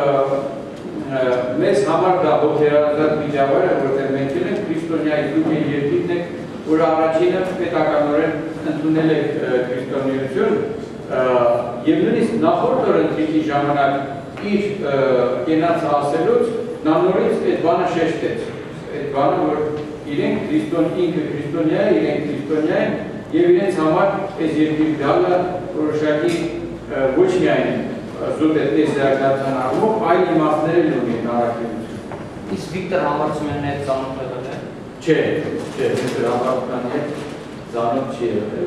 մեզ համար դա հոգերանազատ միջավայր է, որտեղ մենք ենք քրիստոնյայի դուք են երկիրն եք, որ առաջինը պետականորեն ընդունել եք քրիստոնեություն և նույնիսկ նախորդ օր ընթրիքի ժամանակ իր կենացը ասելուց նա նորից այդ բանը շեշտեց, այդ բանը, որ իրենք ինքը քրիստոնյա է, իրենք քրիստոնյա են և իրենց համար այս երկիր գալը որոշակի ոչ միայն զուտ այդ տեսարակացան առումով, այլ իմաստներ էլ ունի առաքելություն։ Իսկ Վիկտոր Համբարձումյանն այդ ծանոթ եղել է։ Չէ, չէ, Վիկտոր Համբարձումյանը հետ ծանոթ չի եղել։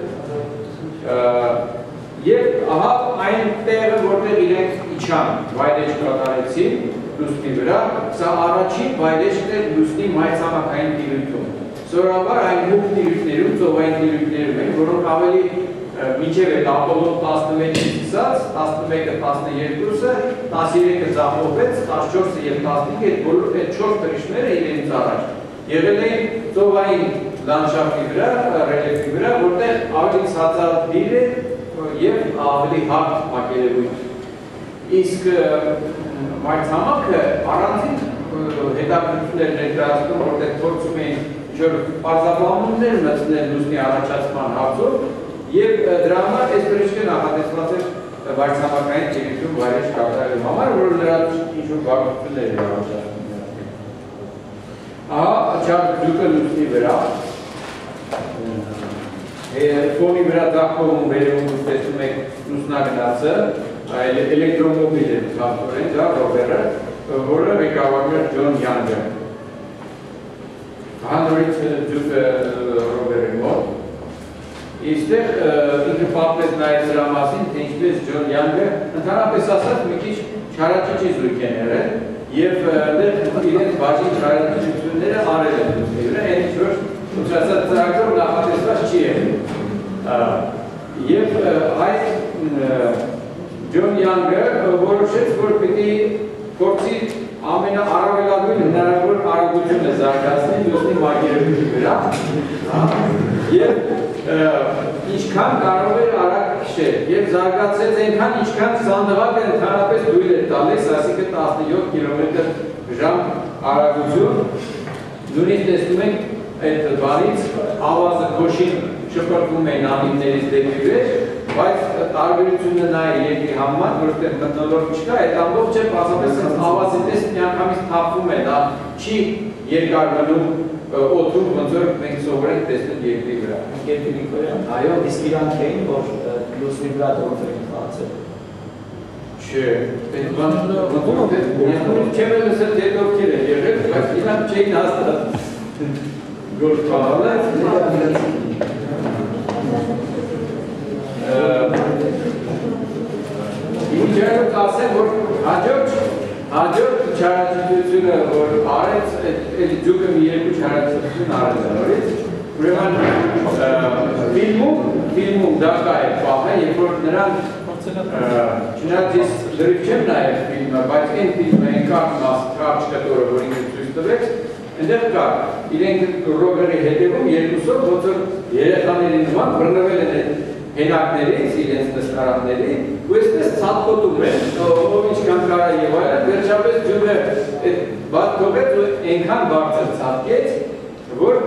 Եվ ահա այն տեղը, որտեղ իրենք իջան վայրեջք կատարեցին լուսնի վրա, սա առաջին վայրեջքն էր լուսնի մայրցամաքային տիրույթում։ Սովորաբար այն մուգ տիրույթներում, ծովային տիրույթներում են, որոնք ավելի մինչև այդ Ապոլոն տասնմեկից սկսած, տասնմեկը տասներկուսը, տասներեքը ձախողվեց, տասնչորսը և տասնինը այդ բոլոր այդ չորս թռիչքները իրենից առաջ եղել էին ծովային լանդշաֆտի վրա, ռելիեֆի վրա, որտեղ ավելի ցածրադիր է և ավելի հարթ մակերևույթ։ Իսկ մայրցամաքը առանձին հետաքրքրություններ ներկայացնում, որտեղ փորձում էին ինչ-որ պարզաբանումներ մտցնել լուսնի առաջացման հարցով և դրա համար այս թռիչքը նախատեսված էր մայրցամաքային տիրույթում վայրեջք կատարելու համար, որ նրանց ինչ-որ բարդություններ էր առաջացնում։ Ահա Դյուկը լուսնի վրա ֆոնի վրա ձախողում վերևում տեսնում եք լուսնագնացը, էլեկտրոմոբիլ է ծախտորեն, դա ռովերը, որը ղեկավարում էր Ջոն Յանգը։ Ահա նորից Դյուկը ռովերի մոտ։ Իստեղ ինքը պատմեց նաև սրա մասին, թե ինչպես Ջոն Յանգը ընդհանրապես ասած մի քիչ չարաճճի զույգ են եղել և իրենց բաժին չարաճճությունները արել են լուսնի վրա, այն ինչ-որ ուսրացած ծրագրով նախատեսված չի եղել։ Եվ այս Ջոն Յանգը որոշեց, որ պիտի փորձի ամենաառավելագույն հնարավոր արագ արագությունը զարգացնել մյուսի մակերևույթի վրա եւ ինչքան կարող էր արագ քշել եւ զարգացրեց այնքան ինչքան սանդղակը ընդհանրապես դույլ էր տալիս, այսինքն տասնյոթ կիլոմետր ժամ արագություն նույնիսկ տեսնում ենք այդ բանից ավազը քոշին շփոթվում էին անիմներից դեպի վեր, բայց տարբերությունը նա է երկրի համար, որտեղ մթնոլորտ չկա, այդ ամբողջը բացապես ավազի պես միանգամից թափվում է, դա չի երկար մնում օդում, ոնց որ մենք սովոր ենք տեսնել երկրի վրա։ Երկրի Նիկոլյան, այո, իսկ իրանք էին, որ լուսնի վրա դրոններ են խաղացել։ Չէ, այդ բանը չեմ լսել թե ովքեր են եղել, բայց իրանք չէին հաստատ գործ խաղալը։ Ինչերով ասեմ, որ հաջորդ հաջորդ չարաճճությունը, որ արեց, այդ ձուկը մի երկու չարաճճություն արեց նորից, ուրեմն ֆիլմում, ֆիլմում դա կա է պահը, երբ որ նրան չնայած ես լրիվ չեմ նայել ֆիլմը, բայց այն ֆիլմը այն կարճ կարճ կտորը, որ ինքը ցույց տվեց, այնտեղ կա, իրենք ռոբերի հետևում երկուսով, ոնց որ երեխաների նման բռնվել են այդ հենակներից, իրենց նստարանների, ու այսպես ցատկոտում են, ով ինչքան կարա եւ այլն, վերջապես ջուրը բաց թողեց ու այնքան բարձր ցատկեց, որ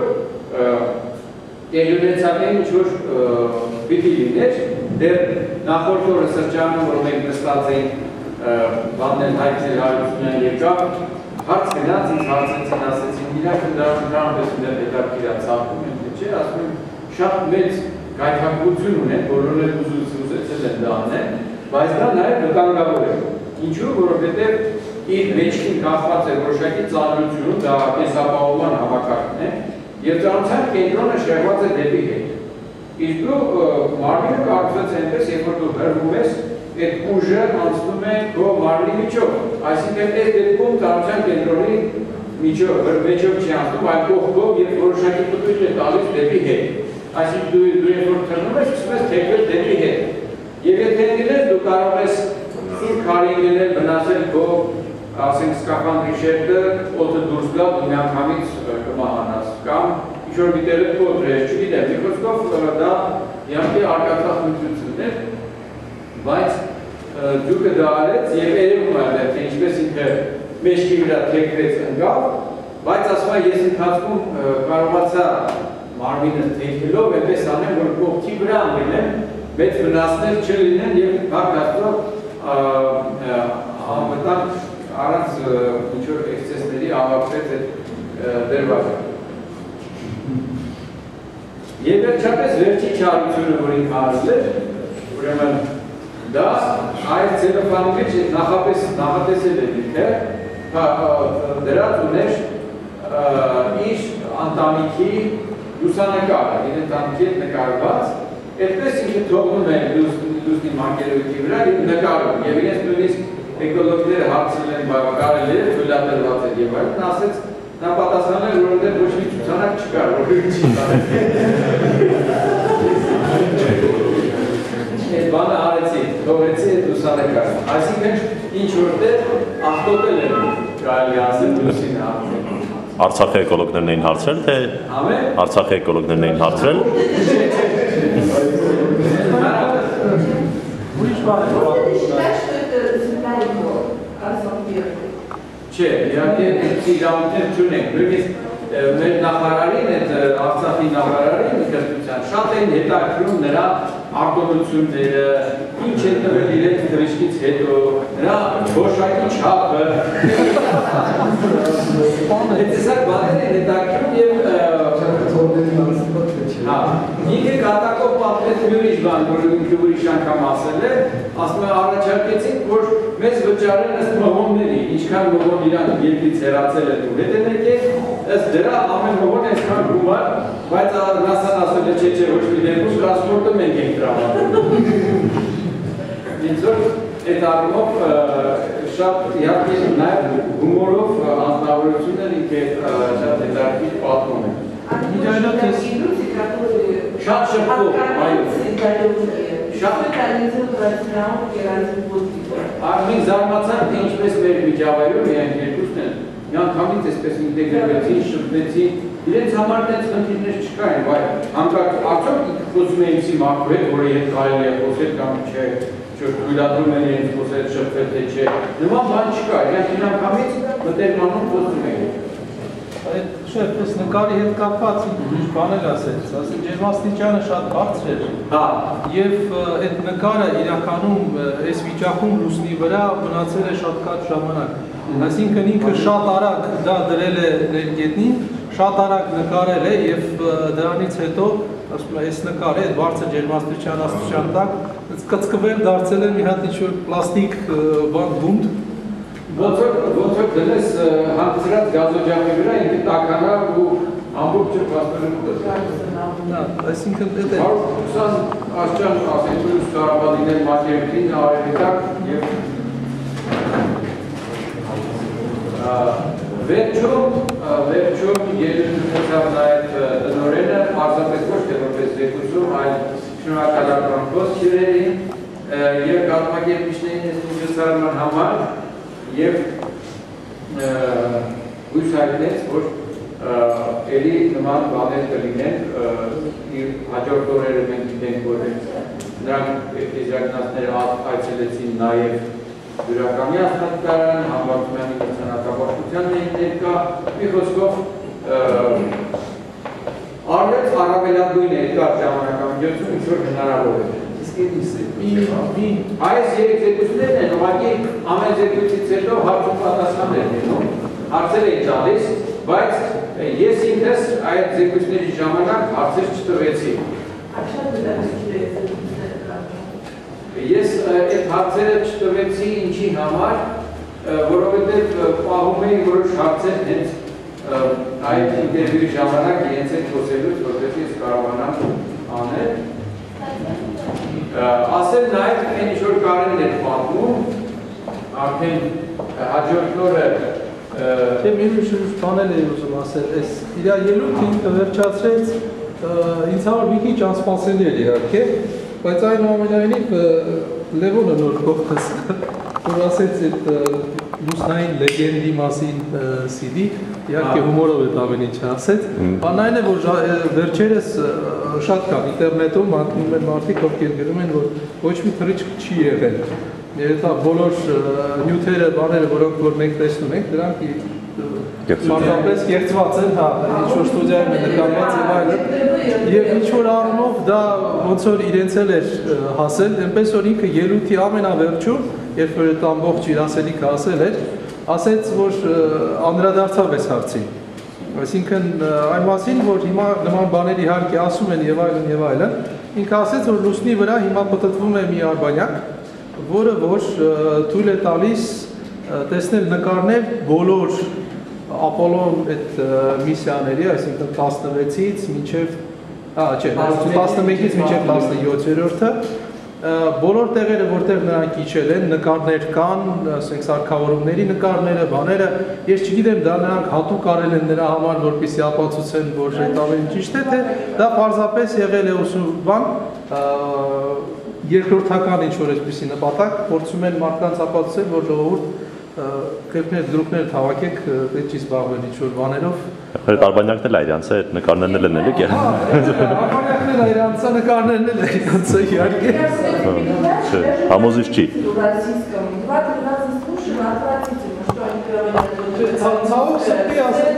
տելևիզիոն ինչ-որ պիտի լիներ, դեռ նախորդ օրը սրճարանում, որ մենք նստած էինք բաննել հայցել հարությունյան եկավ, հարց գնաց, ինձ հարցեցին, ասեցին, իրանք դրանպես ուներ հետաքրքիր ցատկում են, թե չէ, ասում եմ, շատ մեծ գայթակղություն ունեն, բոլորն էլ ուզեցել են դա անեն, բայց դա նաև վտանգավոր է։ Ինչու, որովհետև իր մեջքին կախված է որոշակի ծանրություն, դա կենսապահովման համակարգն է, եւ ծանրության կենտրոնը շեղված է դեպի հետ։ Իսկ դու մարմինը կարգված այնպես, երբ որ դու հրվում ես, այդ ուժը անցնում է քո մարմնի միջով, այսինքն այս դեպքում ծանրության կենտրոնի միջով, մեջով չի անցնում, այլ կողքով եւ որոշակի պտույտ է տալիս դեպի հետ։ Այսինքն դու երբ որ թռնում ես, սկսում ես թեքվել դեպի հետ։ Եվ եթե ընկնես, դու կարող ես սուր քարի ընկնել, վնասել քո, ասենք, սկաֆանդրի շերտը, օդը դուրս գա, դու միանգամից կմահանաս, կամ ինչ-որ մի տեղը կոտրես, չգիտեմ, մի խոսքով դա իհարկե արկածված նույնություն էր, բայց ձուկը դա արեց եւ երևում է, թե ինչպես ինքը մեջքի վրա թեքվեց ընկավ, բայց ասում եմ, ես ընթացքում կարողացա մարմինը թեքելով, այնպես անեմ, որ կողքի վրա անգնեմ, մեծ վնասներ չլինեն եւ փառք Աստծո անվտանգ առանց ինչ-որ էքսեսների ավարտվեց այդ դերվագը։ Եվ վերջապես վերջի չարությունը, որ ինքը արել էր, ուրեմն դա այդ ցելոֆանի մեջ նախապես նախատեսել էր ինքը, դրած ուներ իր ընտանիքի լուսանկարը, իր ընտանիքի հետ նկարված, այդպես ինքը թողնում է լուսնի մակերևույթի վրա եւ նկարում, եւ իրենց նույնիսկ էկոլոգները հարցրել են, կարելի է թույլատրված է եւ այլն, ասեց նա պատասխանել, որովհետեւ ոչ մի ցուցանակ չկար, որ չի տալիս։ Այդ բանը արեցի, թողեցի այդ լուսանկարը, այսինքն ինչ որտեղ ախտոտել են, կարելի ասել լուսին հարցել։ Արցախի էկոլոգներն էին հարցրել, թե Արցախի էկոլոգներն էին հարցրել։ Չէ, իհարկե իրավունքներ չունենք, նույնիսկ մեր նախարարին, այդ Արցախի նախարարին կրթության շատ են հետաքրքրում նրա արտոնությունները, ինչ են տվել իրենց թռիչքից հետո, նրա որոշակի չափը, հետեսակ բաներ են հետաքրքրում եւ ինքը կատակով պատմեց մի ուրիշ բան, որ ինքը ուրիշ անգամ ասել է, ասում է առաջարկեցինք, որ մեզ վճարեն ըստ մողոնների, ինչքան մողոն իրան երկրից հեռացել են ու հետ են եկել, ըստ դրա ամեն մողոն այսքան գումար, բայց նասան ասել է չէ չէ ոչ մի դեպքում տրանսպորտը մենք ենք տրամադրում։ Ինձ որ այդ առումով շատ իհարկե նաև հումորով անձնավորությունն ինքը շատ հետաքրքիր պատմում է։ Շատ շփոթ, այո։ Շատ մենք զարմացանք, թե ինչպես մեր միջավայրում միայն երկուսն են միանգամից այսպես ինտեգրվեցին, շփվեցին, իրենց համար դες խնդիրներ չկային, բայց հանկարծ արդյոք խոսում էին սի մարդու հետ, որի հետ կարելի է խոսել կամ չէ, թույլատրում են իրենց խոսել, շփվել թե չէ, նման բան չկա, իրենք միանգամից մտերմանում խոսում էին։ Շեֆ, այս նկարի հետ կապված ինչ բան էլ ասեց, ասել ջերմաստիճանը շատ բարձր էր։ Հա։ Եվ այդ նկարը իրականում այս վիճակում լուսնի վրա մնացել է շատ կարճ ժամանակ։ Այսինքն ինքը շատ արագ դա դրել է ներգետնին, շատ արագ նկարել է եւ դրանից հետո, ասում եմ, այս նկարը այդ բարձր ջերմաստիճան աստիճան տակ կծկվել դարձել է մի հատ ինչ-որ պլաստիկ բան բունտ։ Ոնց որ դնես հանգցրած գազօջախի վրա ինքը տականա ու ամբողջ չփաստորեն կդա։ Այսինքն դա է։ հարյուր ութսուն աստիճան ասենք որ կարող է լինել մակերևին արևիտակ եւ վերջում վերջում երբ նաեւ տնօրենը պարզապես ոչ թե որպես զեկուցում, այլ շնորհակալական խոսք իրերի եւ կազմակերպիչներին այս միջոցառման համար եւ հույս հայտնեց, որ էլի նման բաներ կլինեն իր հաջորդ օրերը մենք գիտենք, որ նրանք էկլեզիագնացները այցելեցին նաեւ Բյուրակամի աստվածարան, Համբարձումյանի մրցանակաբաշխության ներկա, մի խոսքով արվեց առավելագույն երկար ժամանակամիջոցում ինչ-որ հնարավոր է։ Այս երեք զեկույցներն են, ուղղակի ամեն զեկույցից հետո հարցում պատասխաններ լինում, հարցեր էին տալիս, բայց ես ինքս այդ զեկույցների ժամանակ հարցեր չտվեցի։ Ես այդ հարցերը չտվեցի ինչի համար, որովհետև պահում էի որոշ հարցեր հենց այդ ինտերվյուի ժամանակ իրենց հետ խոսելուց, որովհետև ես կարողանամ անել։ Ասել նաև այն ինչ-որ Կարենն էր պատմում, արդեն հաջորդ օրը Թե մի ուրիշ բանել էի ուզում ասել, այս իր ելույթը ինքը վերջացրեց ինձ համար մի քիչ անսպասելի էր իհարկե, բայց այնուամենայնիվ Լևոնը նոր կողքս որ ասեց այդ լուսնային լեգենդի մասին սի դի, իհարկե հումորով է ամեն ինչ ասեց, բանն այն է, որ վերջերս շատ կան ինտերնետում մատնում են մարդիկ, ովքեր գրում են, որ ոչ մի թռիչք չի եղել։ Դա բոլոր նյութերը, բաները, որոնք որ մենք տեսնում ենք, դրանք մարդապես կեղծված են, հա, ինչ-որ ստուդիայում են նկարված եւ այլն, եւ ինչ-որ առումով դա ոնց որ իրենց էլ էր հասել, այնպես որ ինքը ելույթի ամենավերջում, երբ որ այդ ամբողջ իր ասելիքը ասել էր, ասեց, որ անդրադարձավ այս հարցին։ Այսինքն այն մասին, որ հիմա նման բաներ իհարկե ասում են եւ այլն եւ այլն, ինքը ասեց, որ լուսնի վրա հիմա պտտվում է մի արբանյակ, որը որ թույլ է տալիս տեսնել նկարներ բոլոր Ապոլոն այդ միսիաների, այսինքն տասնվեցից մինչև, հա, չէ, տասնմեկից մինչև տասնյոթերորդը, բոլոր տեղերը, որտեղ նրանք իջել են, նկարներ կան, ասենք սարքավորումների նկարները, բաները, ես չգիտեմ, դա նրանք հատուկ արել են նրա համար, որպեսզի ապացուցեն, որ այդ ամենը ճիշտ է, թե դա պարզապես եղել է ուսում բան, երկրորդական ինչ-որ այսպիսի նպատակ, փորձում են մարդկանց ապացուցել, որ ժողովուրդ կերպներ դրուկներ թավակեք պետք չի զբաղվել ինչ-որ բաներով։ Այդ արբանյակն էլ այրանց է, այդ նկարներն էլ են էլի կեր։ Արբանյակն էլ այրանց է, նկարներն էլ այրանց է, իհարկե։ Համոզիչ չի։ Ցավոք սրտի ասել,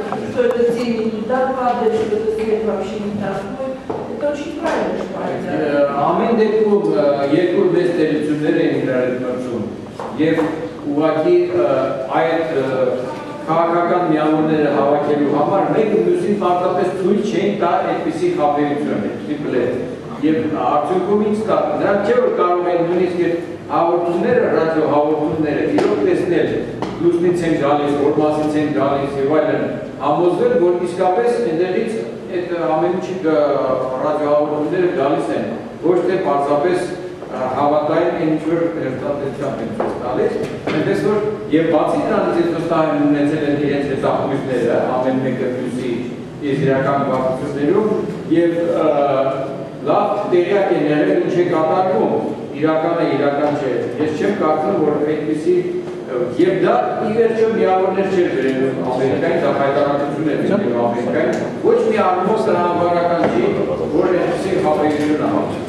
ամեն դեպքում երկու մեծ տերություններ են իրար հետ մրցում եւ ուղղակի այդ քաղաքական միավորները հավաքելու համար մեկը մյուսին պարզապես թույլ չէին տա այդպիսի խաբերություն, այդպիսի բլեդ եւ արդյունքում ինչ կա, նրանք չէ որ կարող են նույնիսկ այդ հաղորդումները, ռադիո հաղորդումները իրոք տեսնել լուսնից են գալիս, որ մասից են գալիս եւ այլն համոզվել, որ իսկապես այնտեղից այդ ամեն ինչի ռադիոհաղորդումները գալիս են, ոչ թե պարզապես հավատային ինչ-որ հերթատեցյալ են ցույց տալիս, այնպես որ եւ բացի դրանից ես վստահ եմ ունեցել են իրենց հետախույզները ամեն մեկը մյուսի եզրական բացություններում եւ լավ տեղյակ են եղել ինչ է կատարվում, իրականը իրական չէ։ Ես չեմ կարծում, որ այդպիսի Եվ դա ի վերջո միավորներ չէր բերել Ամերիկային, դա հայտարարություն էր բերել Ամերիկային, ոչ մի առումով տրամաբանական չի, որ այսպիսի խաբեգություն ահաճ։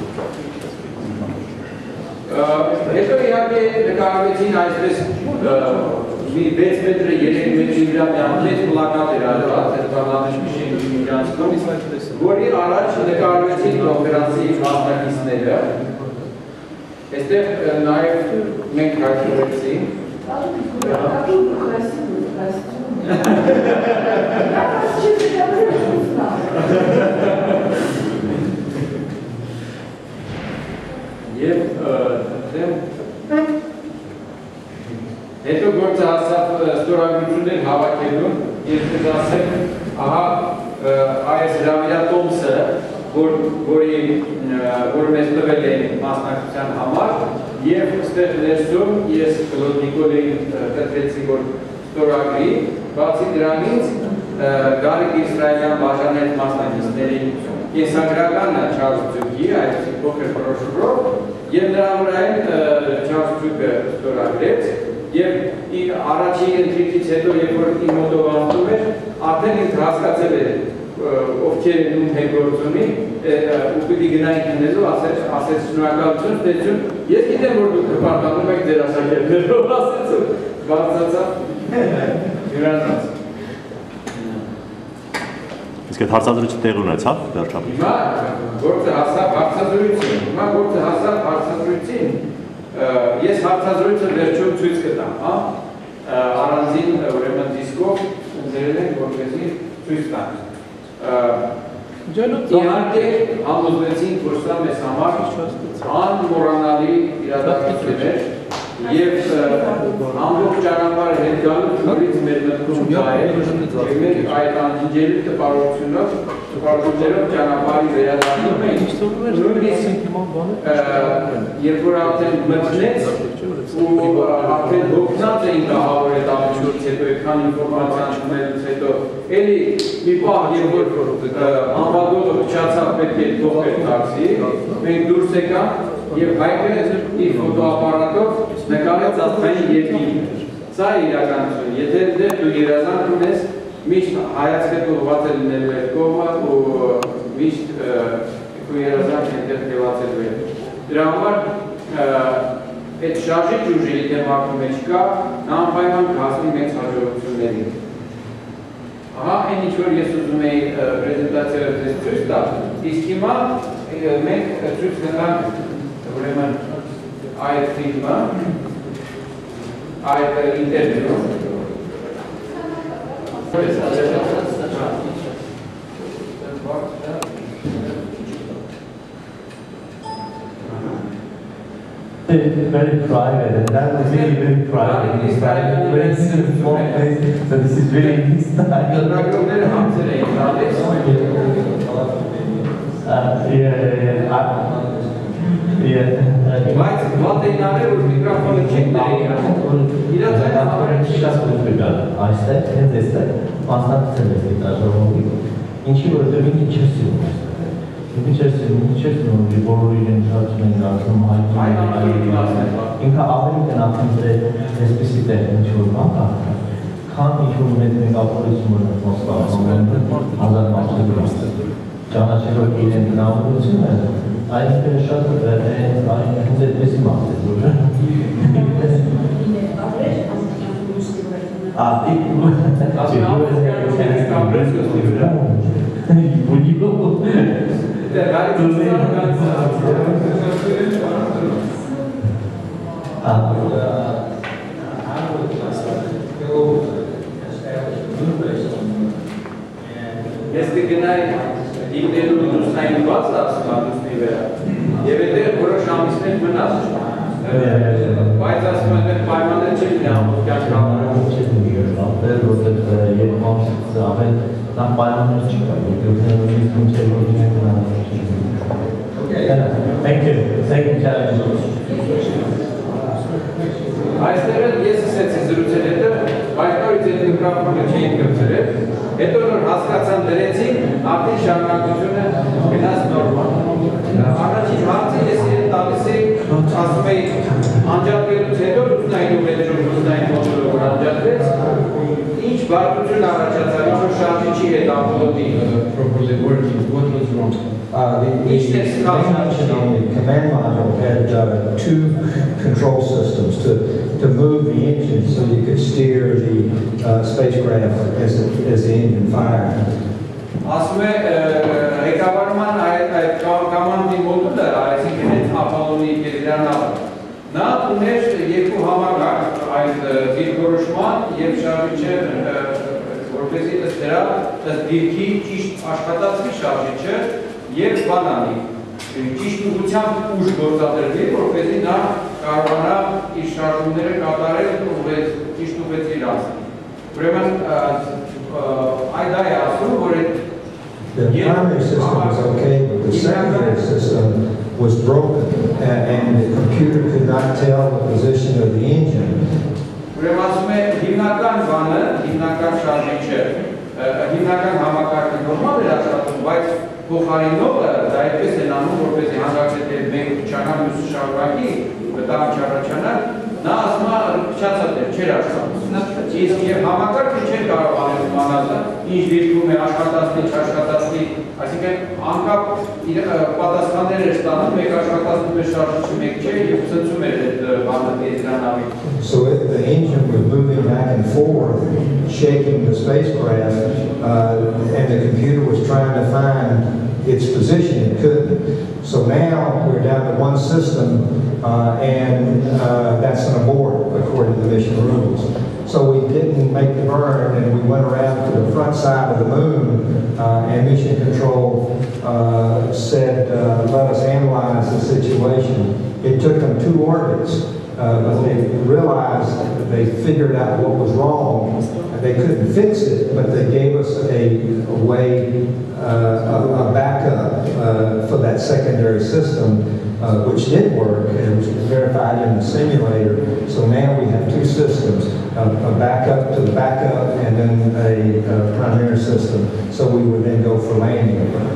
Հետո իհարկե նկարվեցին այսպես մի վեց մետրը երեք մետրի վրա մեծ պլակատ էր արված պարլամենտի շենքի միջանցքում, որի առաջ նկարվեցին կոնֆերանսի մասնակիցները։ Այստեղ նաև մենք հայտնվեցինք։ Какие красивые костюмы. Я вас честно говоря не знаю. Եվ հետո գործը հասավ ստորագրություններ հավաքելուն, ես ձեզ ասեմ, ահա այս Ռավիրա Տոմսը, որի մեզ տվել են մասնակցության համար, և ստեղ ներսում ես Կլոդ Նիկոլեին կտրեցի, որ ստորագրի, բացի դրանից Գարիկ Իսրայելյան բաժանեց մասնակիցների կենսագրականը Չարլզ Ձուկի, այսպիսի փոքր բրոշուրով, և նրա վրա են Չարլզ Ձուկը ստորագրեց, և առաջին ընթրիքից հետո, երբ որ իմ մոտով անցնում էր, արդեն ինձ հասկացել էր ովքեր են ում հեգործունի, ու պիտի գնային հնելու, ասեց շնորհակալություն, ստեցություն, ես գիտեմ, որ դուք հպարտանում եք ձեր աշակերտներով, ասեց ու բարձացավ հյուրանոց։ Իսկ այդ հարցազրույցը տեղի ունեցավ վերջապես։ Հիմա գործը հասավ հարցազրույցին, հիմա գործը հասավ հարցազրույցին, ես հարցազրույցը վերջում ցույց կտամ, առանձին ուրեմն դիսկով ընձեռել ենք, որպեսզի ցույց տանք։ Իհարկե համոզվեցինք, որ սա մեզ համար անմոռանալի իրադարձություն էր և ամբողջ ճանապարհը հետ գալու նորից մեր մտքում դա է և մեր այդ անջնջելի տպավորությունով տպավորություններով ճանապարհի վերադառնում ենք նույնիսկ երբ որ արդեն մտնեց ու արդեն հոգնած էին գահավոր այդ ամենից հետո այդքան ինֆորմացիա ընդունելուց հետո էլի մի պահ երբ որ անվագոտը փչացավ պետք է թողել տաքսի մենք դուրս եկանք և հայկը իր ֆոտոապարատով նկարեց աստղային երկինքը։ Սա է իրականություն, եթե դու երազանք ունես, միշտ հայացքդ ուղղված է լինելու այդ կողմը ու միշտ քո երազանքն այնտեղ թևածելու է։ Դրա համար այդ շարժիչ ուժը եթե մարդու մեջ կա, նա անպայման կհասնի մեծ հաջողությունների։ Ահա այն ինչ որ ես ուզում էի պրեզենտացիայով ձեզ ցույց տալ, իսկ հիմա մենք ցույց կտանք ուրեմն այդ ֆիլմը, այդ ինտերվյու։ Very private, and that was really very private. It's very small place, so this is really his style. Uh, yeah, yeah, yeah. Բայց վատեյնարը որ միկրոֆոնը չեք ներեին, իրաց այն ամենը շատ ուժ գալ, այստեղ, հենց այստեղ, մասնակցել ես այդ արժողովի, ինչի որովհետև ինքը չէր սիրում այստեղ, ինքը չէր սիրում, ինքը չէր սիրում, որ բոլոր իրեն շարժում են դարձնում հայտում, ինքը ավելի գնացել այսպիսի տեղ, ինչ որ բան կա, քան ինչ որ մեծ մեկ ապորություն որ Մոսկվայում հազար մարդու ճանաչելով իրեն բնավորությունը, այնպես շատ հենց այդպեսի մարդ է, որ Ես կգնայի իգնելու դուսնային բաց ասում դուսնի վրա և էդեղ որոշ ամիսներ մնաց բայց ասում են պայմաններ չի լինի ամբողջ կյանք համարում չի լինի ապել, որտեղ երկու ամսից ավել տան պայմաններ չի կա, որտեղ նույնիսկ մինչև որ դինեք մնալու չի լինի։ Thank you. Thank you, challenge. Այստեղ ես ասեցի զրուցել հետո, բայց նորից այդ միկրոֆոնը չէին կպցրել, հետո նոր հասկացան դրեցին, արդեն շարունակությունը գնաց նորմալ։ Առաջին հարցը ես իրեն տալիս էի, ասում էի անջատվելուց հետո լուսնային ու վեճում լուսնային անջատվեց, ինչ բարդություն առաջացավ, ինչ որ շարժիչի հետ ապոլոտի properly working, what was wrong? Uh, the, the main engine on the command module had uh, two control systems to, to move the engine so you could steer the uh, spacecraft as the, as the engine fired. Ասում է ղեկավարման այդ կամանդի մոդուլը, այսինքն այդ ապոլոնի գեզիրանալը, նա ուներ երկու համակարգ այդ դիրքորոշման և շարժիչը, որպեսզի ըստ դրա ըստ դիրքի ճիշտ աշխատացվի շարժիչը և բանանի, ճիշտ ուղղությամբ ուժ գործադրվի, որպեսզի նա կարողանա իր շարժումները կատարել ճիշտ ուղղեցիր ասի։ Ուրեմն այդ այ ասում, որ the primary system was okay, but the secondary system was broken, uh, and the computer could not tell the position of the engine. Ուրեմն ասում է հիմնական բանը, հիմնական շարժիչը, հիմնական համակարգը նորմալ էր աշխատում, բայց փոխարինողը դա այդպես են անում, որպեսզի հանգարցել է մենք փչանան մյուսը շարունակի, վտանգ չառաջանա, նա ասում է փչացած էր, չէր աշխատում։ Իսկ և համակարգը չէր կարող անել իմանալ ինչ դիրքում է աշխատացնի, չաշխատացնի, այսինքն անկապ պատասխաններ էր ստանում, մեկ աշխատացնում է շարժիչը, մեկ չէ և ցնցում էր այդ բանը գեզիրանալի։ So it, the engine was moving back and forth, shaking the spacecraft, uh, and the computer was trying to find its position. It couldn't. So now we're down to one system, uh, and uh, that's an abort according to the mission rules. So we didn't make the burn, and we went around to the front side of the moon, uh, and Mission Control uh, said, uh, let us analyze the situation. It took them two orbits. Uh, but they realized that they figured out what was wrong. They couldn't fix it, but they gave us a, a way, uh, a, a backup uh, for that secondary system, uh, which did work, and it was verified in the simulator. So now we have two systems, a, a backup to the backup, and then a, a primary system. So we would then go for landing.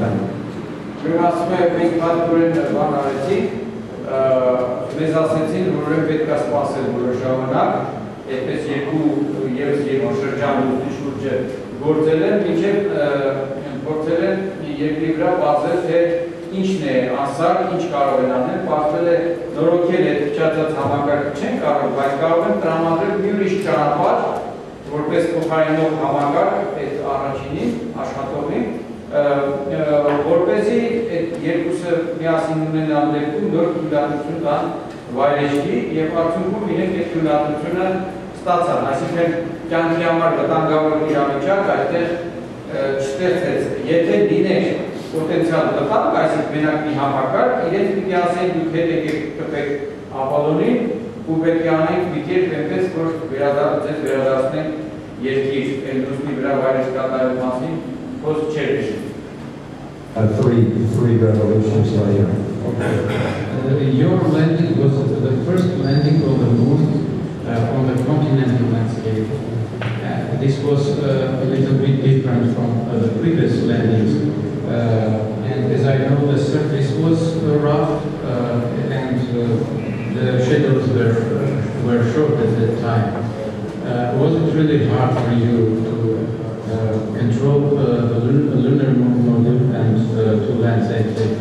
Մեզ ասեցին, որ ուրեմն պետք է սպասել որոշ ժամանակ, այդպես երկու ևս երկու շրջան ուստի շուրջը գործել են, մինչև փորձել են երկրի վրա բացել, թե ինչն է անսար, ինչ կարող են անել, պարտվել է նորոգել այդ փչացած համակարգը չեն կարող, բայց կարող են տրամադրել մի ուրիշ ճանապարհ, որպես փոխարինող համակարգ այդ առաջինին, աշխատողին, որպեսզի այդ երկուսը միասին ունենան դեպքում նոր թույլատվություն տան վայրեջքի և արդյունքում իրենք այդ թույլատվությունը ստացան, այսինքն կյանքի համար վտանգավոր իրավիճակ այդտեղ չստեղծեց։ Եթե լիներ պոտենցիալ վտանգ, այսինքն մենակ մի համակարգ, իրենք պիտի ասեն դուք հետ եկեք կպեք ապալոնին ու պետք է անենք մի կերպ այնպես, որ ձեզ վերադարձնենք երկիր, լուսնի վրա վայրեջ կատարելու մասին խոսք չէր իշի։ Uh, three, three revolutions later. Okay. Uh, your landing was the first landing on the moon uh, on the continental landscape. Uh, this was uh, a little bit different from uh, the previous landings. Uh, and as I know, the surface was uh, rough uh, and uh, the shadows were, uh, were short at that time. Uh, was it really hard for you to uh, control uh, the lunar moon module and uh, to land safely?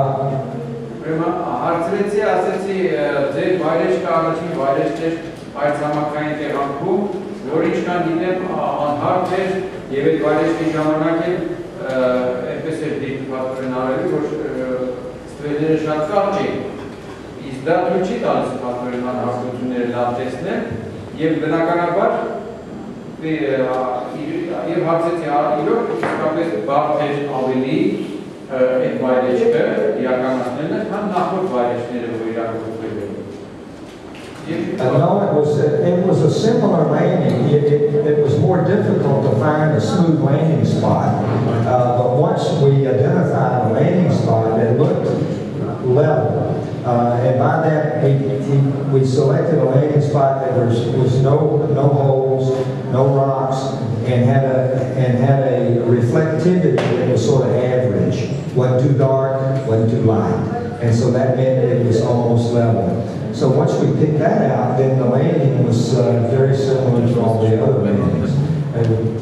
Հարցրեցի, ասեցի, ձեր վայրեջքը առաջին վայրեջք էր այդ համակային տեղանքում, որ ինչքան գիտեմ անհարթ էր և այդ վայրեջքի ժամանակ էլ այնպես էր դիտվածորեն արելի, որ ստվելերը շատ կարճ էին։ Իսկ դա թույլ չի տալիս պատվորեն անհարթությունները լավ տեսնել և բնականաբար և հարցեցի իրոք իսկապես բարդ էր ավելի այդ վայրեջքը իրականացնելը, քան նախորդ վայրեջքները, որ իրականացվել են։ No, it was, a, it was a similar landing. It, it, it was more difficult to find a smooth landing spot. Uh, but once we identified a landing spot, it looked level. Uh, and by that, we, we, we selected a landing spot that was, was no, no holes, no rocks, and had a, and had a reflectivity that was sort of average. Wasn't too dark, wasn't too light. And so that meant it was almost level. So once we picked that out, then the landing was uh, very similar to all the other landings. And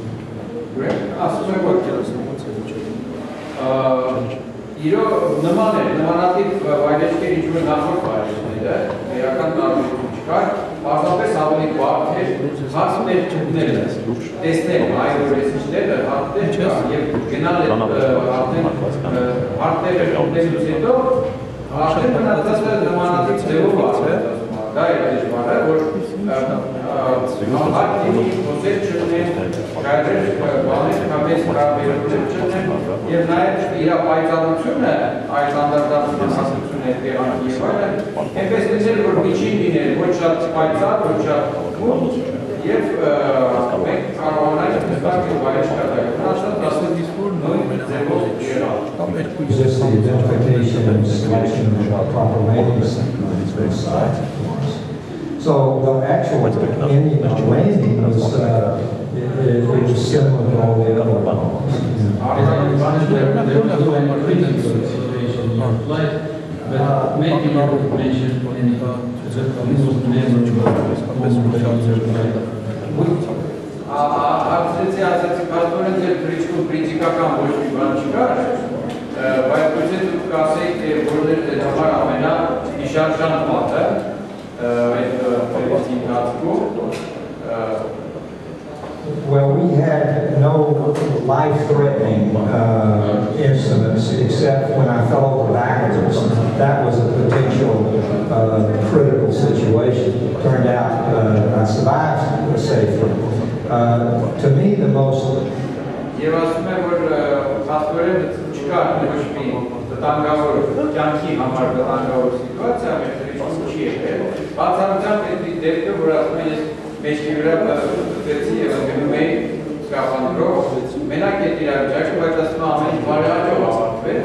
Իրո նման է, նմանատիպ վայրեջքեր ինչ որ նախորդ վայրեջքները, իրական տարբերություն չկար, պարզապես ավելի բարդ էր հարցներ չուտները, տեսնել այլ օրեսիչները, հարցներ չկար և գնալ է հարցները չուտելուց հետո, արդեն մնացածը նմանատիպ ձևով ասել, դա է դժվարը, որ համարդինի ոզեր չունեն, կայրեր բաներ կամես հարաբերություններ չունեն, և նաև իր պայծառությունը, այդ անդրադարձության հասկացություն հետ եղանք և այլն, այնպես լիզել, որ միջին լիներ, ոչ շատ պայծառ, ոչ շատ մութ, և մենք կարողանանք նստակ և վայր շկատակ։ Just the identification and selection of uh, proper landing sites. So the actual ending of landing was, uh, it, it was similar to all the other ones. There was no critical situation in your flight, but maybe you could mention any most memorable. Արձեցի ասացի կազմորեն ձեր պրիչկում պրիցիկական ոչ մի բան չկար, բայց գուցե դուք կասեիք, թե որներ ձեր համար ամենա հիշարժան պատը այդ պրիցի ընթացքում։ Well, we had no life-threatening uh, incidents except when I fell over backwards. That was a potential uh, critical situation. Turned out uh, I survived safely. Uh, to me, the most Եվ ասում եմ, որ փաստորեն չկա ոչ մի վտանգավոր կյանքի համար վտանգավոր սիտուացիա, մեր դրիչում չի եղել։ Բացառությամբ այդ դեպքը, որ ասում եմ, ես մեջքի վրա դրեցի եւ ընկնում էի սկաֆանդրով, մենակ այդ իրավիճակը, բայց ասում եմ, ամեն ինչ բարեհաջող ավարտվեց։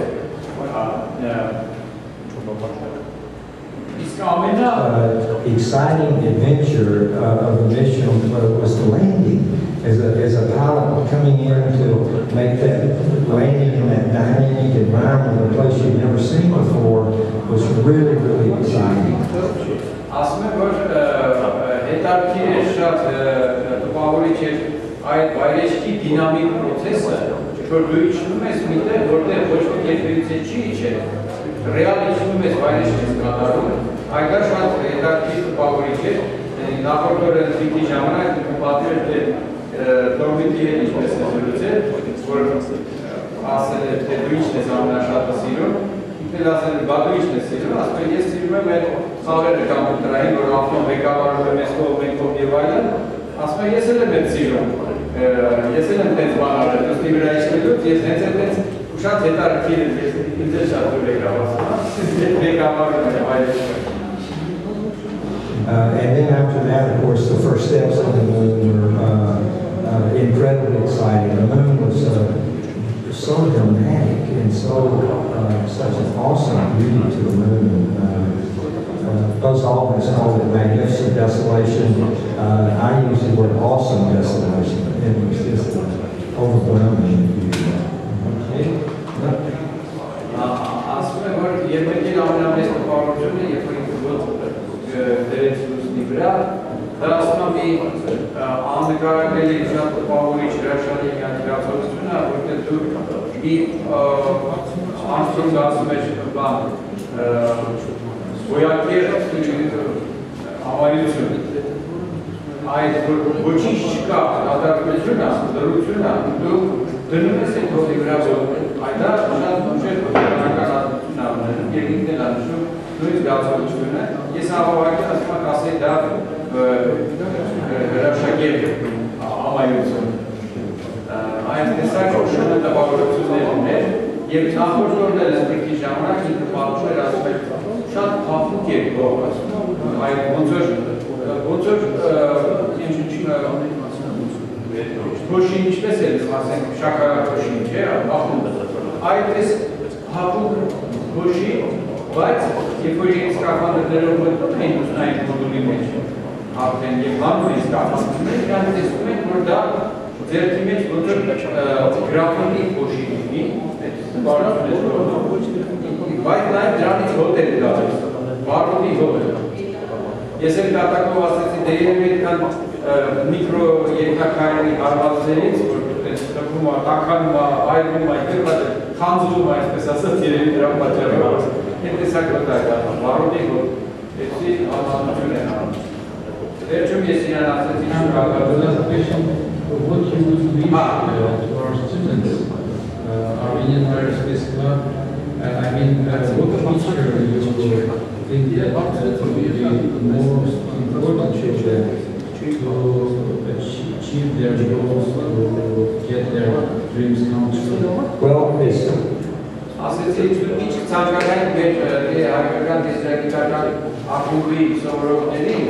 Uh, exciting adventure uh, of the mission uh, was the landing. As a, as a pilot coming in to make that landing in that dynamic environment, a place you've never seen before, was really, really exciting. Ասում եմ, որ հետաքրքիր է շատ տպավորիչ է այդ վայրեջքի դինամիկ պրոցեսը, որ դու իջնում ես միտեղ, որտեղ ոչ մի գերբերություն չի իջել, ռեալ իջնում ես վայրեջքից կատարում, այդքան շատ հետաքրքիր տպավորիչ է, նախորդ օրը ընթրիքի ժամանակ պատմել թե Դորմիտի հետ ինչպես է զրուցել, որ ասել է, թե դու ինչն ես ամենաշատը սիրում, ինքն ասել է, բա դու ինչն ես սիրում, ասում է, ես սիրում եմ այդ խաղերը կամպյուտերային, որ ավտոն ղեկավարում եմ ես կողմ, մենք կողմ և այլն, ասում է, ես էլ եմ այդ սիրում, ես էլ եմ տենց բան արել, դուստի վրա իջնելուց, ես հենց է տենց ու շատ հետաքրքիր եմ, ինձ էլ շատ դուր եկավ ասում, ղեկավարում եմ այլն։ Uh, and then after that, of course, the first steps on the moon were uh, uh, incredibly exciting. The moon was uh, so dramatic and so uh, such an awesome beauty to the moon. Uh, uh, Buzz Aldrin called it magnificent desolation. Uh, I use the word awesome desolation. It was just uh, overwhelming beauty. Ասում եմ, որ երբեք էլ ամենամեծ տպավորությունն է, երբ որ դերեց լուսնի վրա, դա ասում եմ մի աննկարագրելի շատ տպավորիչ հրաշալի մի իրացողություն է, որտեղ դու մի Արմսթրոնգ ասում էր բան գոյակեր համարյություն, այդ ոչինչ չկա, դատարկություն է, դրություն է, դու դնում ես այդ հողի վրա, այդ դա շատ ուժեղ բնականություն է ունել, և ինքն էլ անշում նույն զգացողությունը, ես հավաքել ասում եմ ասել դա հրաշագեր համայություն։ Այն տեսակ շնորհ տպավորություններ ուներ, և նախորդ օրն էլ ընթրիքի ժամանակ ինքը պատմում էր, ասում էր շատ փափուկ էր գող, ասում այդ ոնց որ ոնց որ փոշին ինչպես է, ասենք շաքարափոշին, չէ, այդպես փափուկ փոշի, բայց երբ որ իրենց սկաֆանդրներով մտնում էին ուսնային մոդուլի մեջ, արդեն և հանում էին սկաֆանդրներ, իրանք տեսնում են, որ դա ձերքի մեջ ոնց որ գրաֆոնի փոշի լինի, այդ Բայց նաև դրանից հոտ էր գալիս, բարոդի հոտ էր։ Ես էլ կատակով ասեցի, դե երև այդքան միկրո երկակայանի հարվածներից, որ թվում է, տականում է, այրվում է, խանձում է, այսպես ասած, երևի դրա պատճառով, այդ տեսակ հոտ է գալիս, բարոդի հոտ, էցի անհանություն են անում։ Վերջում ես իրան ասեցի, շուրակալություն, what you would leave uh, to our students, uh, Armenian Aerospace Club, uh, I mean, uh, what feature you think that uh, would be the most important feature to achieve their goals, to get their dreams come true? Well, it's ասեցի, ինչ ցանկական մեր հայկական դիզրագիտական ակումբի սովորողներին,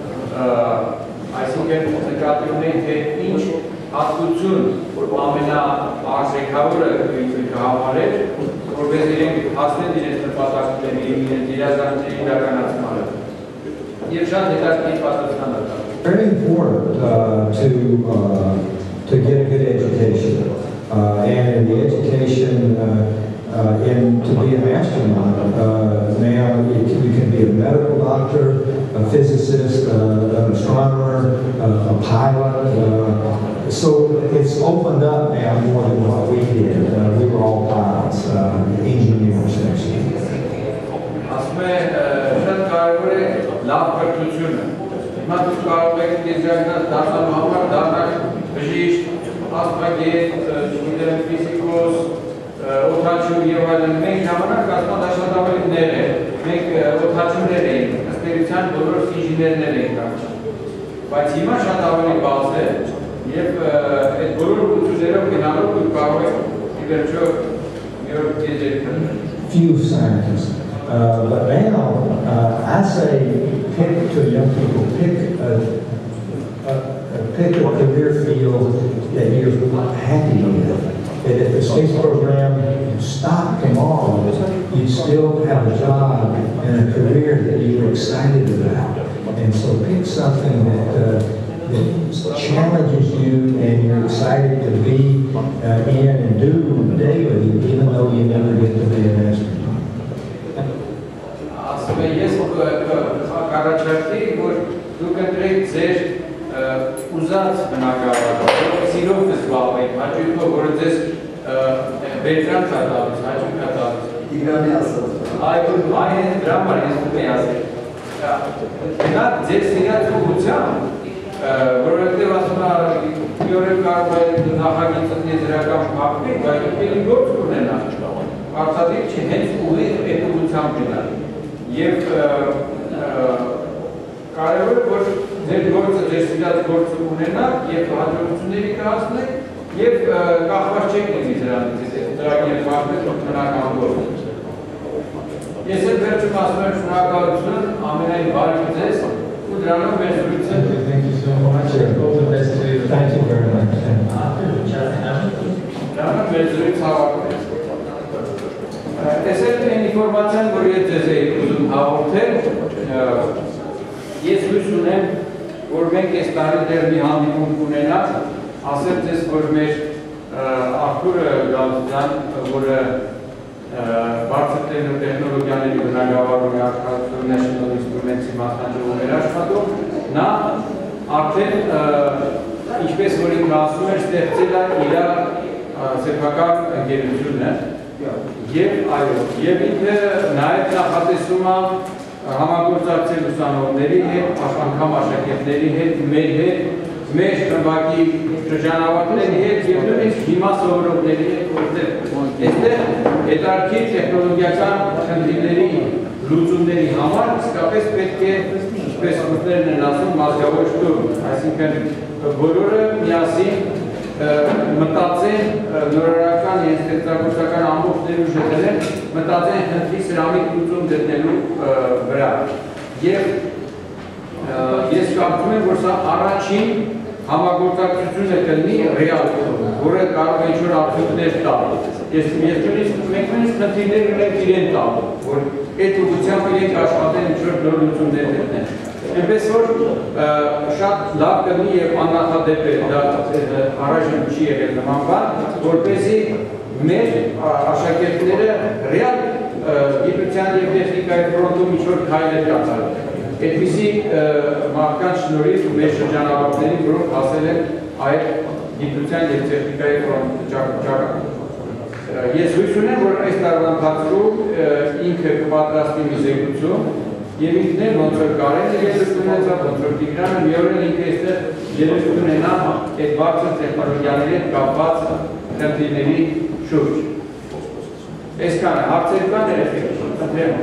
այսինքն նկատի ունենք, թե ինչ հատկություն ամենաարժեքավորը կհամարեր, որպես իրենք հասնեն իրենց նպատակների, իրենց իրազանքների իրականացմանը։ Եվ շատ հետաքրքիր պատասխան է տալու։ very important uh, to uh, to get a good education, uh, and in the education uh, uh, in to be an astronaut. Uh, now you can, you can be a medical doctor, a physicist, uh, an astronomer, uh, a pilot. Uh, so it's opened up now more than what we did. Uh, we were all pilots, uh, engineers actually. Ասում է շատ կարևոր է լավ կրթությունը։ Հիմա դուք կարող եք դիզայնած դառնալու համար դառնալ բժիշկ, աստղագետ, չգիտեմ, ֆիզիկոս, օդաչու եւ այլն։ Մենք ժամանակ ասած շատ ավելի ներ է։ Մենք օդաչուներ էինք, ըստ էության բոլորս ինժեներներ էինք։ Բայց հիմա շատ ավելի բաց է եւ այդ բոլոր ուղղություններով գնալով դուք կարող եք ի վերջո մի օր դիզայնել։ Few scientists. Uh, but now, uh, I say, pick to young people, pick a, a, a, pick a career field that you're happy with. That if the space program stopped tomorrow, you'd still have a job and a career that you're excited about. And so pick something that, uh, that challenges you and you're excited to be uh, in and do daily, even though you never get to be an astronaut. Ես կառաջարկեի, որ դուք ընտրեք ձեր ուզած բնակավարը, սիրով կզբաղվեք, հաճույքով, որը ձեզ բերկրանք է տալիս, հաճույք է տալիս։ Իգրամի ասած։ Այն դրա համար ես ուզում եի ասել։ Նա ձեր սիրած ուղղությամբ, որովհետև ասում է, մի օր կարող է նախագիծը դրական փոխվի, բայց ելի գործ ունենա։ Պարտադիր չի հենց ուղիղ այդ ուղղությամբ գնալ։ Եվ կարևոր է, որ ձեր գործը, ձեր սիրած գործը ունենաք և հաջողությունների կհասնեք և կախված չեք լինի դրանից, դրակ և վարդեք մնական գործ։ Ես էլ վերջում ասում եմ շնորհակալություն ամենայն բարիք ձեզ ու դրանով մեր զրույցը Thank you very much. Դրանով մեր զրույց հավաքվեց։ Տեսել են ինվորմացիան, որ ես ձեզ էի ուզում հաղորդել, ես հույս ունեմ, որ մենք ես տարի դեր մի հանդիպում կունենաք, ասել ձեզ, որ մեր Արտուրը Գալստյան, որը բարձր տեխնոլոգիաների բնագավառում է աշխատում National Instruments-ի մասնաճյուղում էր աշխատում, նա արդեն, ինչպես որ ինքը ասում էր, ստեղծել է իր սեփական ընկերությունը, Եվ այո, և ինքը նաև նախատեսում է համագործակցել ուսանողների հետ, անգամ աշակերտների հետ, մեր հետ, մեր խմբակի շրջանավարտների հետ և նույնիսկ հիմա սովորողների հետ, որտեղ այստեղ հետաքրքիր տեխնոլոգիական խնդիրների լուծումների համար իսկապես պետք է, ինչպես ռուսներն են ասում, մազգավոր շտուրմ, այսինքն բոլորը միասին մտածեն նորարարական և ստեղծագործական ամբողջներ ուժեղել մտածեն խնդրի սրամիտ լուծում գտնելու վրա։ Եվ ես կարծում եմ, որ սա առաջին համագործակցությունը կլինի ռեալություն, որը կարող է ինչ-որ արդյունքներ տալ։ Ես մենք նույնիսկ խնդիրներ ունենք իրեն տալ, որ այդ ուղղությամբ իրենք աշխատեն ինչ-որ նոր լուծումներ գտնեն։ Այնպես որ շատ լավ կլինի և աննախադեպ է դա առայժմ չի եղել նման բան, որպեսզի մեր աշակերտները ռեալ գիտության և տեխնիկայի ֆրոնտում ինչ-որ քայլեր կատարել։ Այդպիսի մարդկանց շնորհիվ մեր շրջանավարտներին, որոնք հասել են այդ գիտության և տեխնիկայի ճակատին։ Ես հույս ունեմ, որ այս տարվա ընթացքում ինքը կպատրաստի մի զեկուցում և ինքն էլ ոնց որ Կարենը ելույթ ունեցավ, ոնց որ Տիգրանը մի օր էլ ինքը այստեղ ելույթ ունենա այդ բարձր տեխնոլոգիաների հետ կապված խնդիրների շուրջ։ Այսքանը հարցեր կան երեխեք, խնդրեմ։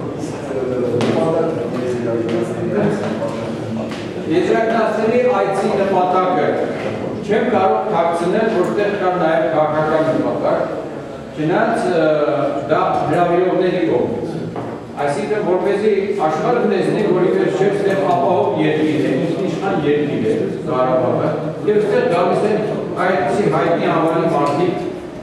Եզրակացների այցի նպատակը չեմ կարող թաքցնել, որտեղ կա նաև քաղաքական նպատակ, չնայած դա հրավիրողների կողմից։ Այսինքն, որպեսզի աշխարհը տեսնի, որ իբր չէ ստեղ ապահով երկիր է, ինքնիշխան երկիր է Ղարաբաղը, եւ ստեղ գալիս են այդպիսի հայտնի անվանի մարդիկ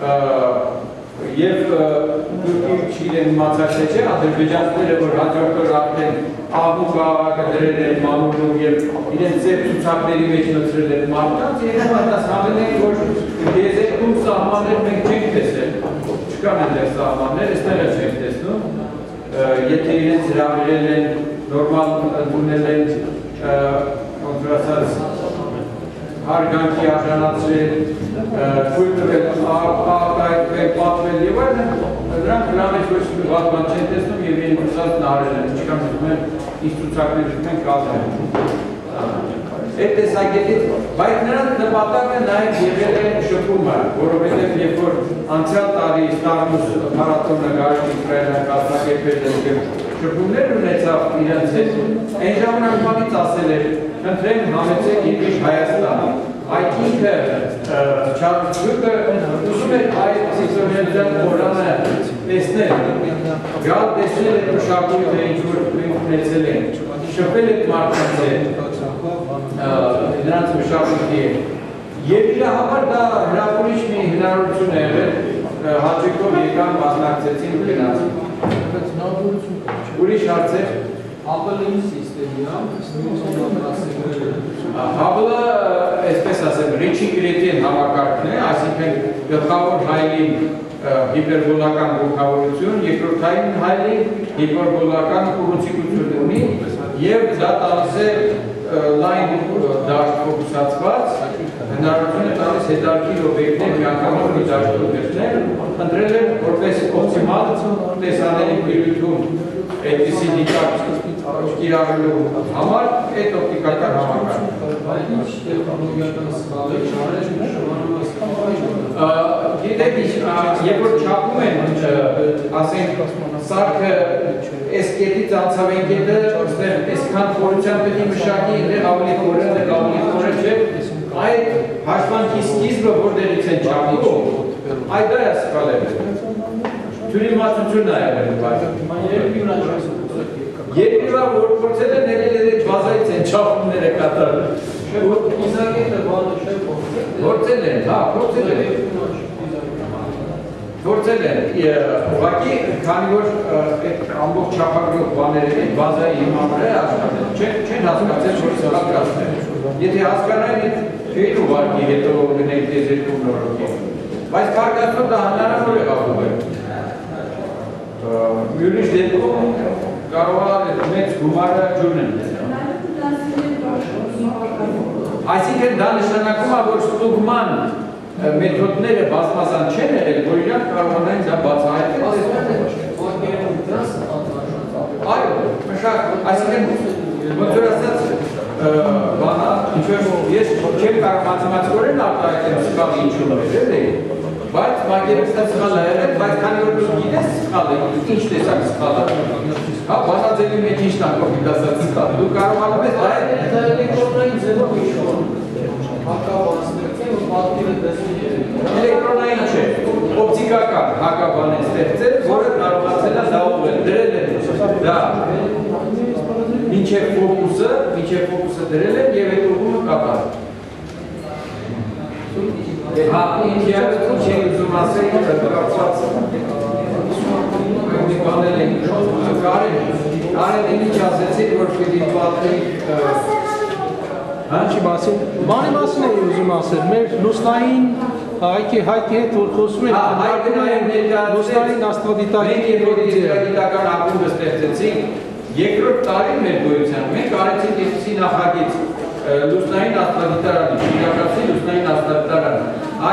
եւ Թուրքիա Չիլեն իմացած չէ, ադրբեջանցիները, որ հաջորդ օր արդեն աղու քաղաքը դրել են մանունում եւ իրենց ձեր ցուցակների մեջ մտցրել են մարդկանց, եւ պատասխանել են, որ դեզերտում սահմաններ մենք չենք տեսել, չկան այնտեղ սահմաններ, այստեղ էլ չենք տեսնում, եթե իրենց հրավիրել են, նորմալ ընդունել են, ոնց որ ասած, հարգանքի արժանացրել, թույլ տվել, արտահայտվել, պատվել եւ այլն, դրանք դրա մեջ ոչ մի վատ բան չեն տեսնում եւ իրենք ուզած նարել են, ինչքան ուզում են իսկ ցուցակներ ուզում են կազմել։ Այդ տեսակետից, բայց նրանց նպատակը նաեւ եղել է շփումը, որովհետեւ երբ որ անցյալ տարի Ստարբուս մարաթոնը Գարեգ Իսրայելյան կազմակերպել էր եւ շփումներ ունեցավ իրենց հետ, այն ժամանակվանից ասել էր Խնդրեմ համեցեք եկեք Հայաստան, այդ ինքը Չարլզը ուզում էր այդ Սիսոյանյան օրանը տեսնել, գալ տեսնել այդ մշակույթը ինչ-որ մենք ունեցել են, շփվել այդ մարդկանց հետ, նրանց մշակույթի հետ, և իր համար դա հրապուրիչ մի հնարավորություն է եղել, հաճույքով եկան մասնակցեցին ու գնացին։ Ուրիշ հարցեր։ Հաբլի Հաբլը, այսպես ասեմ, Ռիչի-Գրետին համակարգն է, այսինքն գլխավոր հայլին հիպերբոլական գլխավորություն, երկրորդային հայլին հիպերբոլական ուռուցիկություն ունի և դա տալիս է լայն դաշտ ֆոկուսացված, հնարավորություն է տալիս հետարքիր օբյեկտներ միանգամով մի դաշտով վերցնել, ընտրել են որպես օպտիմալ տեսանելի բիրույթում այդպիսի դիտակ կիրառելու համար այդ օպտիկական համակարգ։ Գիտեք, երբ որ չափում են, ասենք, սարքը այս կետից անցավ են կետը, այսքան խորության պետք է մշակի, այնտեղ ավելի խորը, այնտեղ ավելի խորը չէ, այդ հաշվանքի սկիզբը որտեղից են չափում, այդ դա է սխալել։ Թյուրիմացությունն է եղել, Երկրվա որ փորձել են ներել այդ բազայից են չափումները կատարել։ Իզակետը բանը չէ փորձել են, հա, փորձել են։ Փորձել են, ուղղակի, քանի որ այդ ամբողջ չափագրող բաները այդ բազայի հիման վրա աշխատել, չեն հասկացել, որ սա կասներ։ Եթե հասկանային, չէին ուղղակի հետո գնենք դեզերտում նորոգի։ Բայց կարգացում դա հնարավոր է ապրում է։ Ուրիշ դեպքում կարող է մեծ գումարը ջուրն են Այսինքն դա նշանակում է, որ ստուգման մեթոդները բազմազան չեն եղել, որ իրանք կարողանային դա բացահայտել։ Այո, այսինքն ոնց որ ասած բանա, ինչ-որ ես չեմ կարող մաթեմատիկորեն արտահայտել սխալ ինչ-որ էր, էլի, բայց մակերեսը սխալ է եղել, բայց քանի որ դու գիտես սխալ է, ինչ տեսակ սխալ է, հա, բանաձևի մեջ ինչն է կողմից ասած սխալ, դու կարողանում ես դա էլեկտրոնային ձևով ինչ-որ հակաբանստեղծել ու պատկերը տեսնել էլեկտրոնային չէ, օպտիկական հակաբան է ստեղծել, որը կարողացել է դա ուղղել, դրել են դա մինչև ֆոկուսը, մինչև ֆոկուսը դրել են և այդ ուղղումը կատարել։ Հա, ինքիարություն չեն ուզում ասել, կապված մի բանել ենք, կարեն ինչ ասեցիք, որ պիտի պատրիկ Հա, չի մասին, բանի մասին էի ուզում ասել, մեր լուսնային Հայքի հայքի հետ որ խոսում են, հայքը նաև Լուսնային աստղադիտակի գիտական ակումբը ստեղծեցինք երկրորդ տարին մեր գոյության, մենք արեցինք այսպիսի նախագիծ Լուսնային աստղադիտարանի, իրականացի Լուսնային աստղադիտարանը։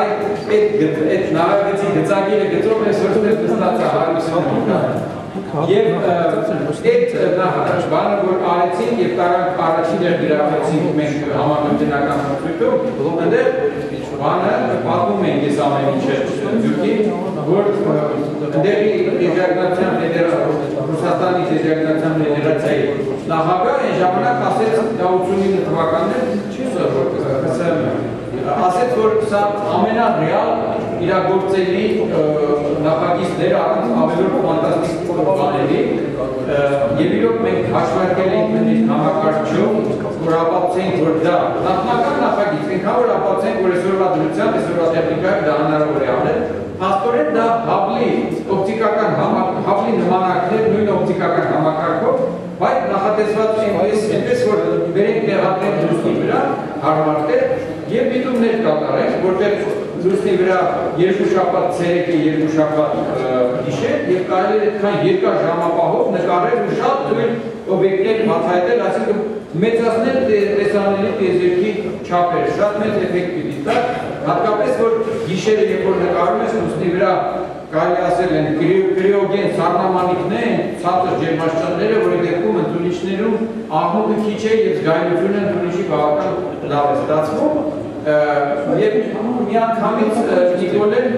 Այդ նախագծի գծագիրը գծով այսօր ստեղծված է հարյուրը Եվ այդ բանը, որ արեցինք և տարանք առաջին էր գրավեցինք մենք համակարգենական մրցույթում, ընդեղ բանը պատմում ենք ես ամեն ինչ ձյուրքին, որ ընդեղի եզրակացության Ռուսաստանի եզրակացության ֆեդերացիայի նախագահ այն ժամանակ ասեց դա ութսունինը թվականներ ասեց, որ սա ամենարեալ իրագործելի նախագիծներ առանց ավելորդ ֆանտաստիկ բաների և իրոք մենք հաշվարկել ենք նույնիսկ համակարգչով, որ ապացուցենք, որ դա նախնական նախագիծ, այնքան որ ապացուցենք, որ այսօրվա դրությամբ, այսօրվա տեխնիկայով դա հնարավոր է անել, փաստորեն դա Հաբլի օպտիկական Հաբլի նմանակներ նույն օպտիկական համակարգով, բայց նախատեսված այնպես, որ վերենք տեղադրենք լուսնի վրա, հարմարտել և միտումներ կատարենք, որտեղ լուսնի վրա երկու շաբաթ ցերեկ է, երկու շաբաթ գիշեր և կարելի է այդքան երկար ժամապահով նկարել ու շատ թույլ օբյեկտներ բացահայտել, այսինքն մեծացնել տեսանելի տիեզերքի չափերը, շատ մեծ էֆեկտ պիտի տա, հատկապես որ գիշերը երբ որ նկարում ես լուսնի վրա կարելի ասել են կրիոգեն սառնամանիքներ, ցածր ջերմաստիճանները, որի դեպքում ընդունիչներում աղմուկը քիչ է և զգայունությունը ընդունիչի բավական լավ է ստացվում և միանգամից Նիկոլեն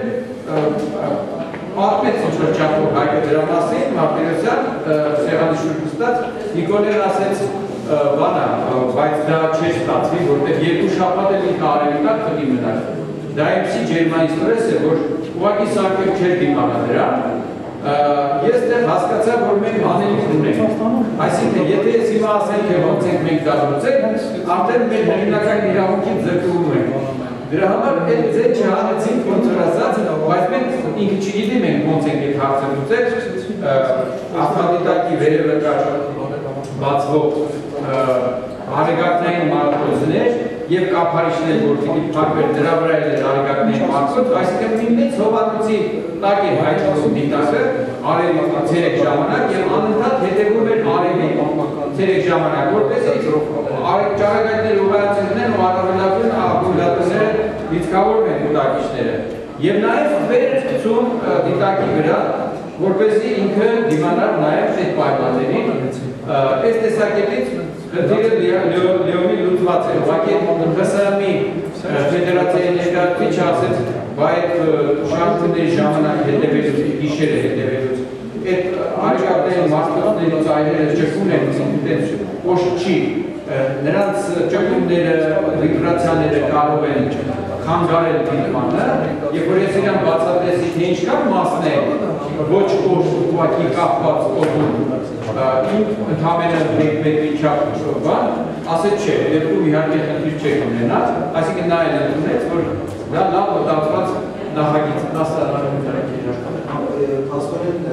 պատմեց ինչ-որ չափով Հայկը դրա մասին, Մարտիրոսյան, սեղանի շուրջ նստած, Նիկոլեն ասեց բանա, բայց դա չէր ստացվի, որտեղ երկու շաբաթ էլ ինքը արևի տակ խմի մնար։ Դա այնպիսի ջերմային ստրես է, որ ուղղակի սարքել չէր դիմանա դրան, ես դեռ հասկացա, որ մենք անելիք ունենք։ Այսինքն, եթե ես հիմա ասենք, թե ոնց ենք մենք դա լուծենք, արդեն մեր հեղինական իրավունքից զրկվում ենք։ Դրա համար այդ ձեր չհանեցինք, ոնց որ ասած, բայց մենք ինքը չգիտի մենք ոնց ենք այդ հարցը լուծել, աստղադիտակի վերևը կար բացվող արեգակնային մարտոզներ և կափարիչներ, որ պիտի փակվեր դրա վրա էլ արեգակնային մարտոզ, այսինքն մի մեծ հովանոցի տակ է հայտնվում դիտակը արևի ցերեկ ժամանակ և անընդհատ հետևում էր արևի ցերեկ ժամանակ, որպեսզի ճառագայթները ուղղություններն ու առավելագույն ակումուլյատորները լիցքավորվեն ուտակիչները և նաև վեր ցում դիտակի վրա, որպեսզի ինքը դիմանար նաև այդ պայմաններին, այս տեսակետից խնդիրը լիովին լուծված է, ուղղակի ԽՍՀՄ-ի ֆեդերացիայի ներկայացուցիչը ասեց, բայց շարժումների ժամանակ հետևելուց, գիշերը հետևելուց, այդ արեգակնային մարտոզներից այրերը ճկուն են, այդպես կոշտ չի, նրանց ճկունները, վիբրացիաները կարող են խանգարել դիտմանը, և որ ես իրան բացատրեցի, թե ինչքան մասն է ոչ կոշտ ուղղակի կախված օդում, ընդհանրապես մեկ մետրի չափ բան, ասեց չէ, դեպքում իհարկե խնդիր չեք ունենալ, այսինքն նա էլ ընդունեց, որ դա լավ մտածված նախագիծ է, աստղադիտարանի երաշխավորել։ Փաստորեն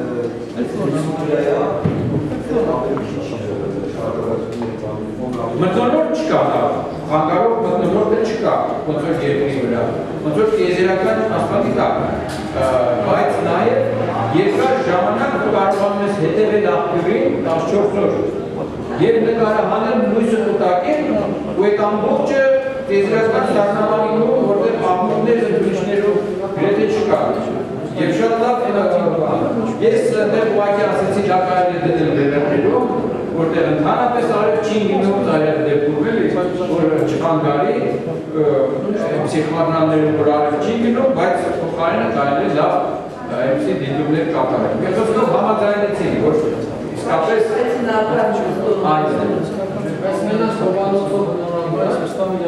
մթնոլորտ չկա, խանգարող մթնոլորտը չկա, ոնց որ երկրի վրա, ոնց որ տիեզերական աստղադիտակ, բայց նաև երկար ժամանակ կարողանում ես հետևել աղբյուրին տասնչորս օր և նկարահանել լույսը կուտակել ու այդ ամբողջը տիեզերական սառնամանիքում, որտեղ աղմուկներ ընդունիչներով գրեթե չկա և շատ լավ ես դեռ ուղղակի ասեցի դա կարելի է դնել վերևներում, որտեղ ընդհանրապես արև չի լինում այլ դեպքում էլի, որ չխանգարի փսիխոանալներում, որ արև չի լինում, բայց փոխարենը կարելի է լավ այնպիսի դիտումներ կատարել։ Ես ոսկով համաձայնեցին, որ իսկապես այս է։ Բայց մենակ հովանոցով հնորամբայս վստահ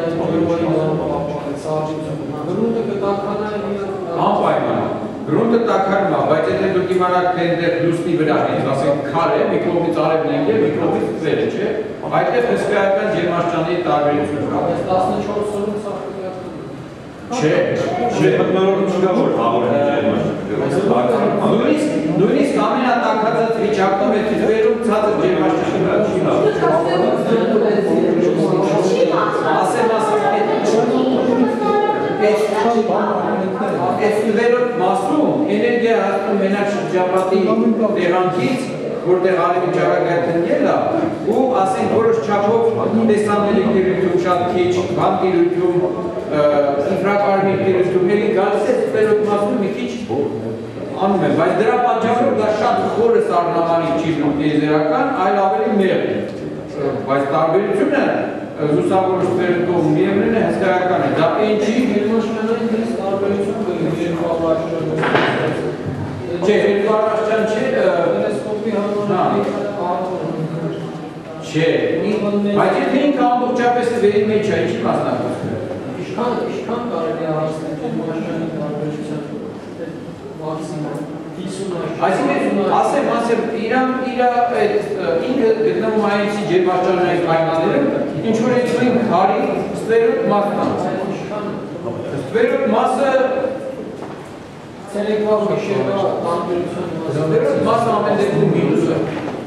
գրունտը կտաքանային անպայման, գրունտը տաքարում է, բայց եթե դուք իմանաք, թե այնտեղ լուսնի վրա հենց, ասենք քար է, մի կողմից արևն է, մի կողմից ծերը, չէ, այդտեղ հսկայական ջերմաստիճանի տարբերություն կա։ տասնչորս օրում սա Չէ, չէ, մթնոլորտը չկա, որ հավորեն ջերմաստիճան։ Նույնիսկ ամենատաքածած վիճակում է թվերում ցածր ջերմաստիճանը չի լավ։ Ասեմ ասեմ, էներգիա հասնում մենակ շրջապատի տեղանքից, որտեղ արևի ճարակայթն ելա, ու ասենք որոշ չափով տեսանելի տիրույթում շատ քիչ, բան տիրույթում, ինֆրակարմիր տիրույթում, էլի գալիս է ստերոտ մասում մի քիչ անում է, բայց դրա պատճառով դա շատ խորը սառնամանի չի տիեզերական, այլ ավելի մեղմ է, բայց տարբերությունը լուսավոր ստերոտով միևնույն է հսկայական է, դա ինչի Ելմաշնանային դրից տարբերություն կլինի երկու ապարաշրջան Չէ, երկու ապարաշրջան չէ, տելեսկոպի համարի Չէ, բայց եթե ինքը ամբողջապես վերի մեջ է, ինչի մասնակցում Ինչքան կարելի է հասնել ելմաշնանի տարբերության մաքսիմում Այսինքն, ասեմ, ասեմ, իրան իրա ինքը գտնվում այնցի ջերմաշրջանային պայմաններում, ինչ որ այսինքն քարի ստերոտ մասն է։ Ստերոտ մասը ցերեկվա գիշերվա տարբերության մասը։ Ստերոտ մասը ամեն դեպքում մինուս է։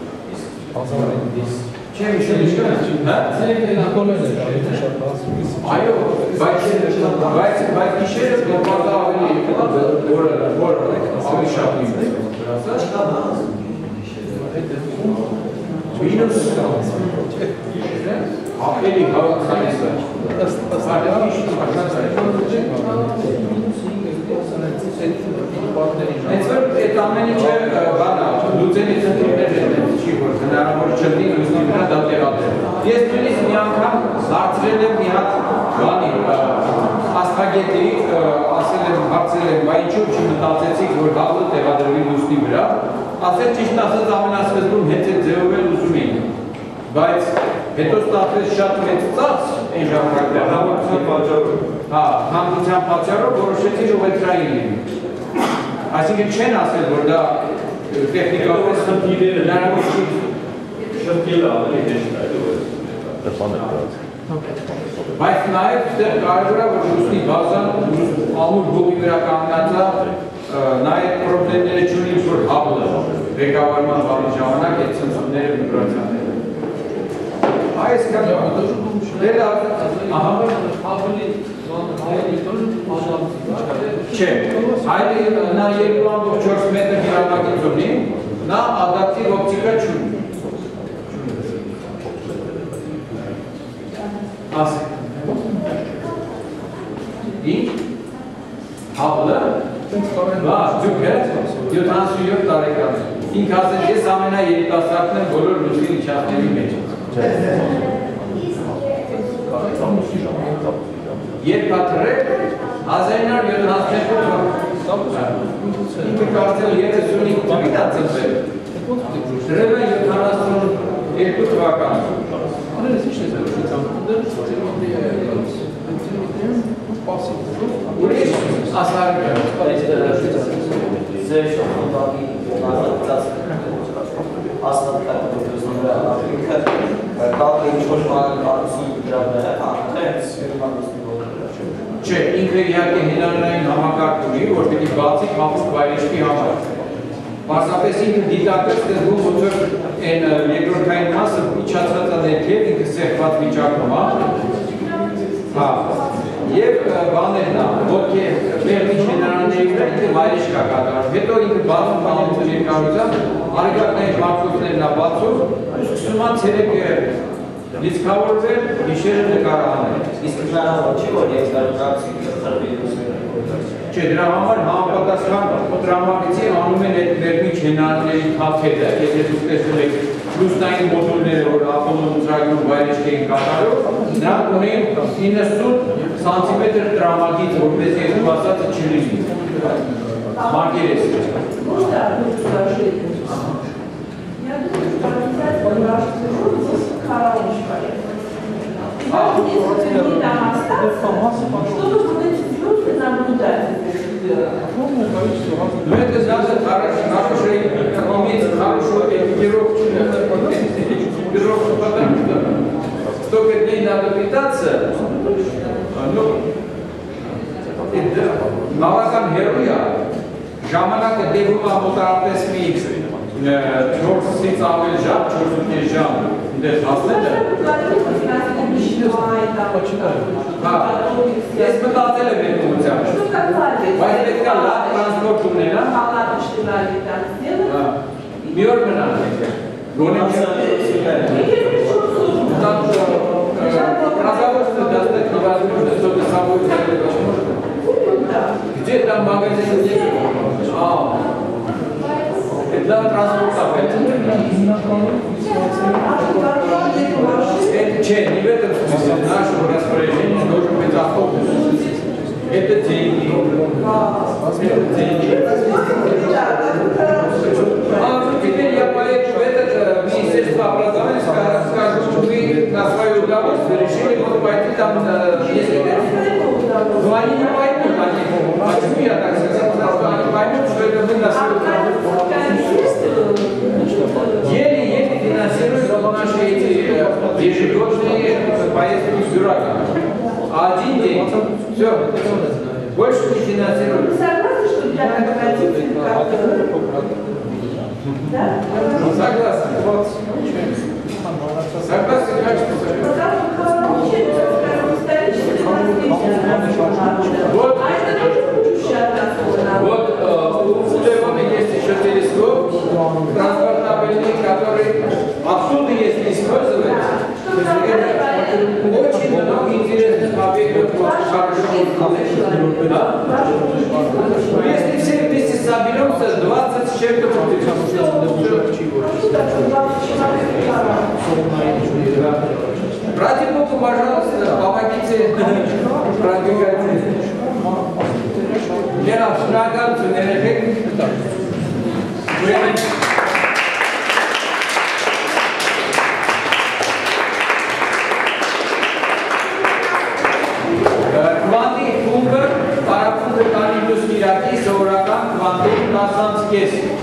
Չէ, միշտ ինչքան է, հա? Ցերեկվա Նիկոլոն է շատ բացում։ Այո, բայց բայց բայց գիշերը գոհատա ավելի որը որ ավելի շատ է։ Մինուս ապելի հավաքանիսը ըստ Հենց որ այդ ամեն ինչը բանա, լուծելի ծնտիրներ են, չի որ հնարավոր չլինի լուսնի վրա դա տեղադրել։ Ես նույնիսկ մի անգամ հարցրել եմ մի հատ բանի, աստղագետի, ասել եմ, հարցրել եմ, բա ինչու չմտածեցիք, որ հաղը տեղադրվի լուսնի վրա, ասել ճիշտ ասած ամենասկզբում հենց այդ ձևով էլ ուզում էին, բայց հետո ստացվեց շատ մեծ ծախս այն ժամանակներում, հանգուցության պատճառով, հա, հանգուցության պատճառով որոշեցին ուղեծրային լինի։ Այսինքն չեն ասել, որ դա տեխնիկապես խնդիրները հնարավոր չի շտկել ավելի հեշտ է։ Բայց նաև դեռ կարևոր է, որ լուսնի բազան ամուր գողի վրա կանգնած է, նաև պրոբլեմները չունի ինչ-որ հաբլը ղեկավարման բանի ժամանակ այդ ցնցումները վիբրացիաները։ Այս կան դեր հաբլի Չէ, հայդի նա երկու ամբողջ չորս մետր հիրանագիծ ունի, նա ադապտիվ օպտիկա չունի։ Ասեք։ Ինչ? Հաբլը? Բա, դուք հետ, յոթանասունյոթ տարեկան։ Ինք ասել, ես ամենա երիտասարդն եմ բոլոր լուսնի իջածների մեջ։ Երբ հատրեք, հազար ինը հարյուր յոթանասունյոթ ինքը կարծել երեսունհինգ թվականին է ծնվել։ Դրել է յոթանասունյոթ թվականին։ Աներես ինչ ես Ուրիշ ասարկը։ Ձեր շոքոտակի նազատած աստատակը դրսնվրա ինքը կապը ինչ-որ բան կարուսում դրավները անթենց սիրմանոսնի Չէ, ինքը իհարկե հիլանային համակարգ ունի, որ պիտի բացի կապուկ վայրեջքի համար։ Պարզապես ինքը դիտակը սկզբում ոնց որ այն երկրորդային մասը իջացած է ներքև, ինքը սեղմված վիճակում է։ Հա։ Եվ բաներն է, ոտքի վերջի շենարանների վրա ինքը վայրեջք է կատարում։ Հետո ինքը բացում բանալուց երկարությամբ, արեգակնային մարկոտներն է բացում, ու սկսում է ցերեկը լիցքավորվել, գիշերը նկարահանել։ Իսկ հնարավոր չի, որ երկարությունացի խրվի Չէ, դրա համար համապատասխան տրամաբիցի անում են այդ վերջի շենարանների թափերը, եթե դուք տեսնում եք լուսնային մոդուլները, որ Ապոլոն ծրագրում վայրեջք էին կատարում, նրանք ունեն իննսուն սանտիմետր տրամագիծ, որպես երկու ասածը չլինի։ Մարգերես։ Можно одну предложение? Я думаю, что обязательно наши службы хорошие. И если они там остаться, чтобы вот эти звезды наблюдать. Ну это значит хороший, иметь хорошую экипировку, экипировку, потому что столько дней надо питаться, ну, Բավական հեռու է, ժամանակը դեպում է մոտարապես մի չորսից ավել ժամ, չորսուկես ժամ, Դե հասնելը։ Հա, ես մտածել եմ այդ ուղղությամբ։ Բայց պետք է լավ տրանսպորտ ունենա։ Մի օր մնալ պետք է։ Գոնե разработчики достать невозможно, что-то собой где там магазин нет? А, для транспорта. Это че, не в этом смысле, в нашем распоряжении должен быть автобус. Это деньги. Это деньги. А теперь я поеду в это Министерство образования, скажу, вы на свое удовольствие решили вот пойти там, если ну они не поймут, они, почему я так сказал, потому что они поймут, что это вы на свое удовольствие. Еле-еле финансируют наши эти ежегодные поездки в Бюрага. А один день, все, больше не финансируют. Вы согласны, что для корпоративных как-то? Да? Согласен. Согласен, как что вот, вот э, у Леона есть еще телескоп, транспортабельный, который отсюда, если использовать, очень много интересных объектов хорошо. Да? Если все вместе соберемся, двадцать с чем-то ради Бога, пожалуйста, помогите продвигать. Лена, шагам, цунерефект. Կվանտի խումբը, պարապունքը կանի լուս կիրակի, սովորական կվանտի տասանց կես։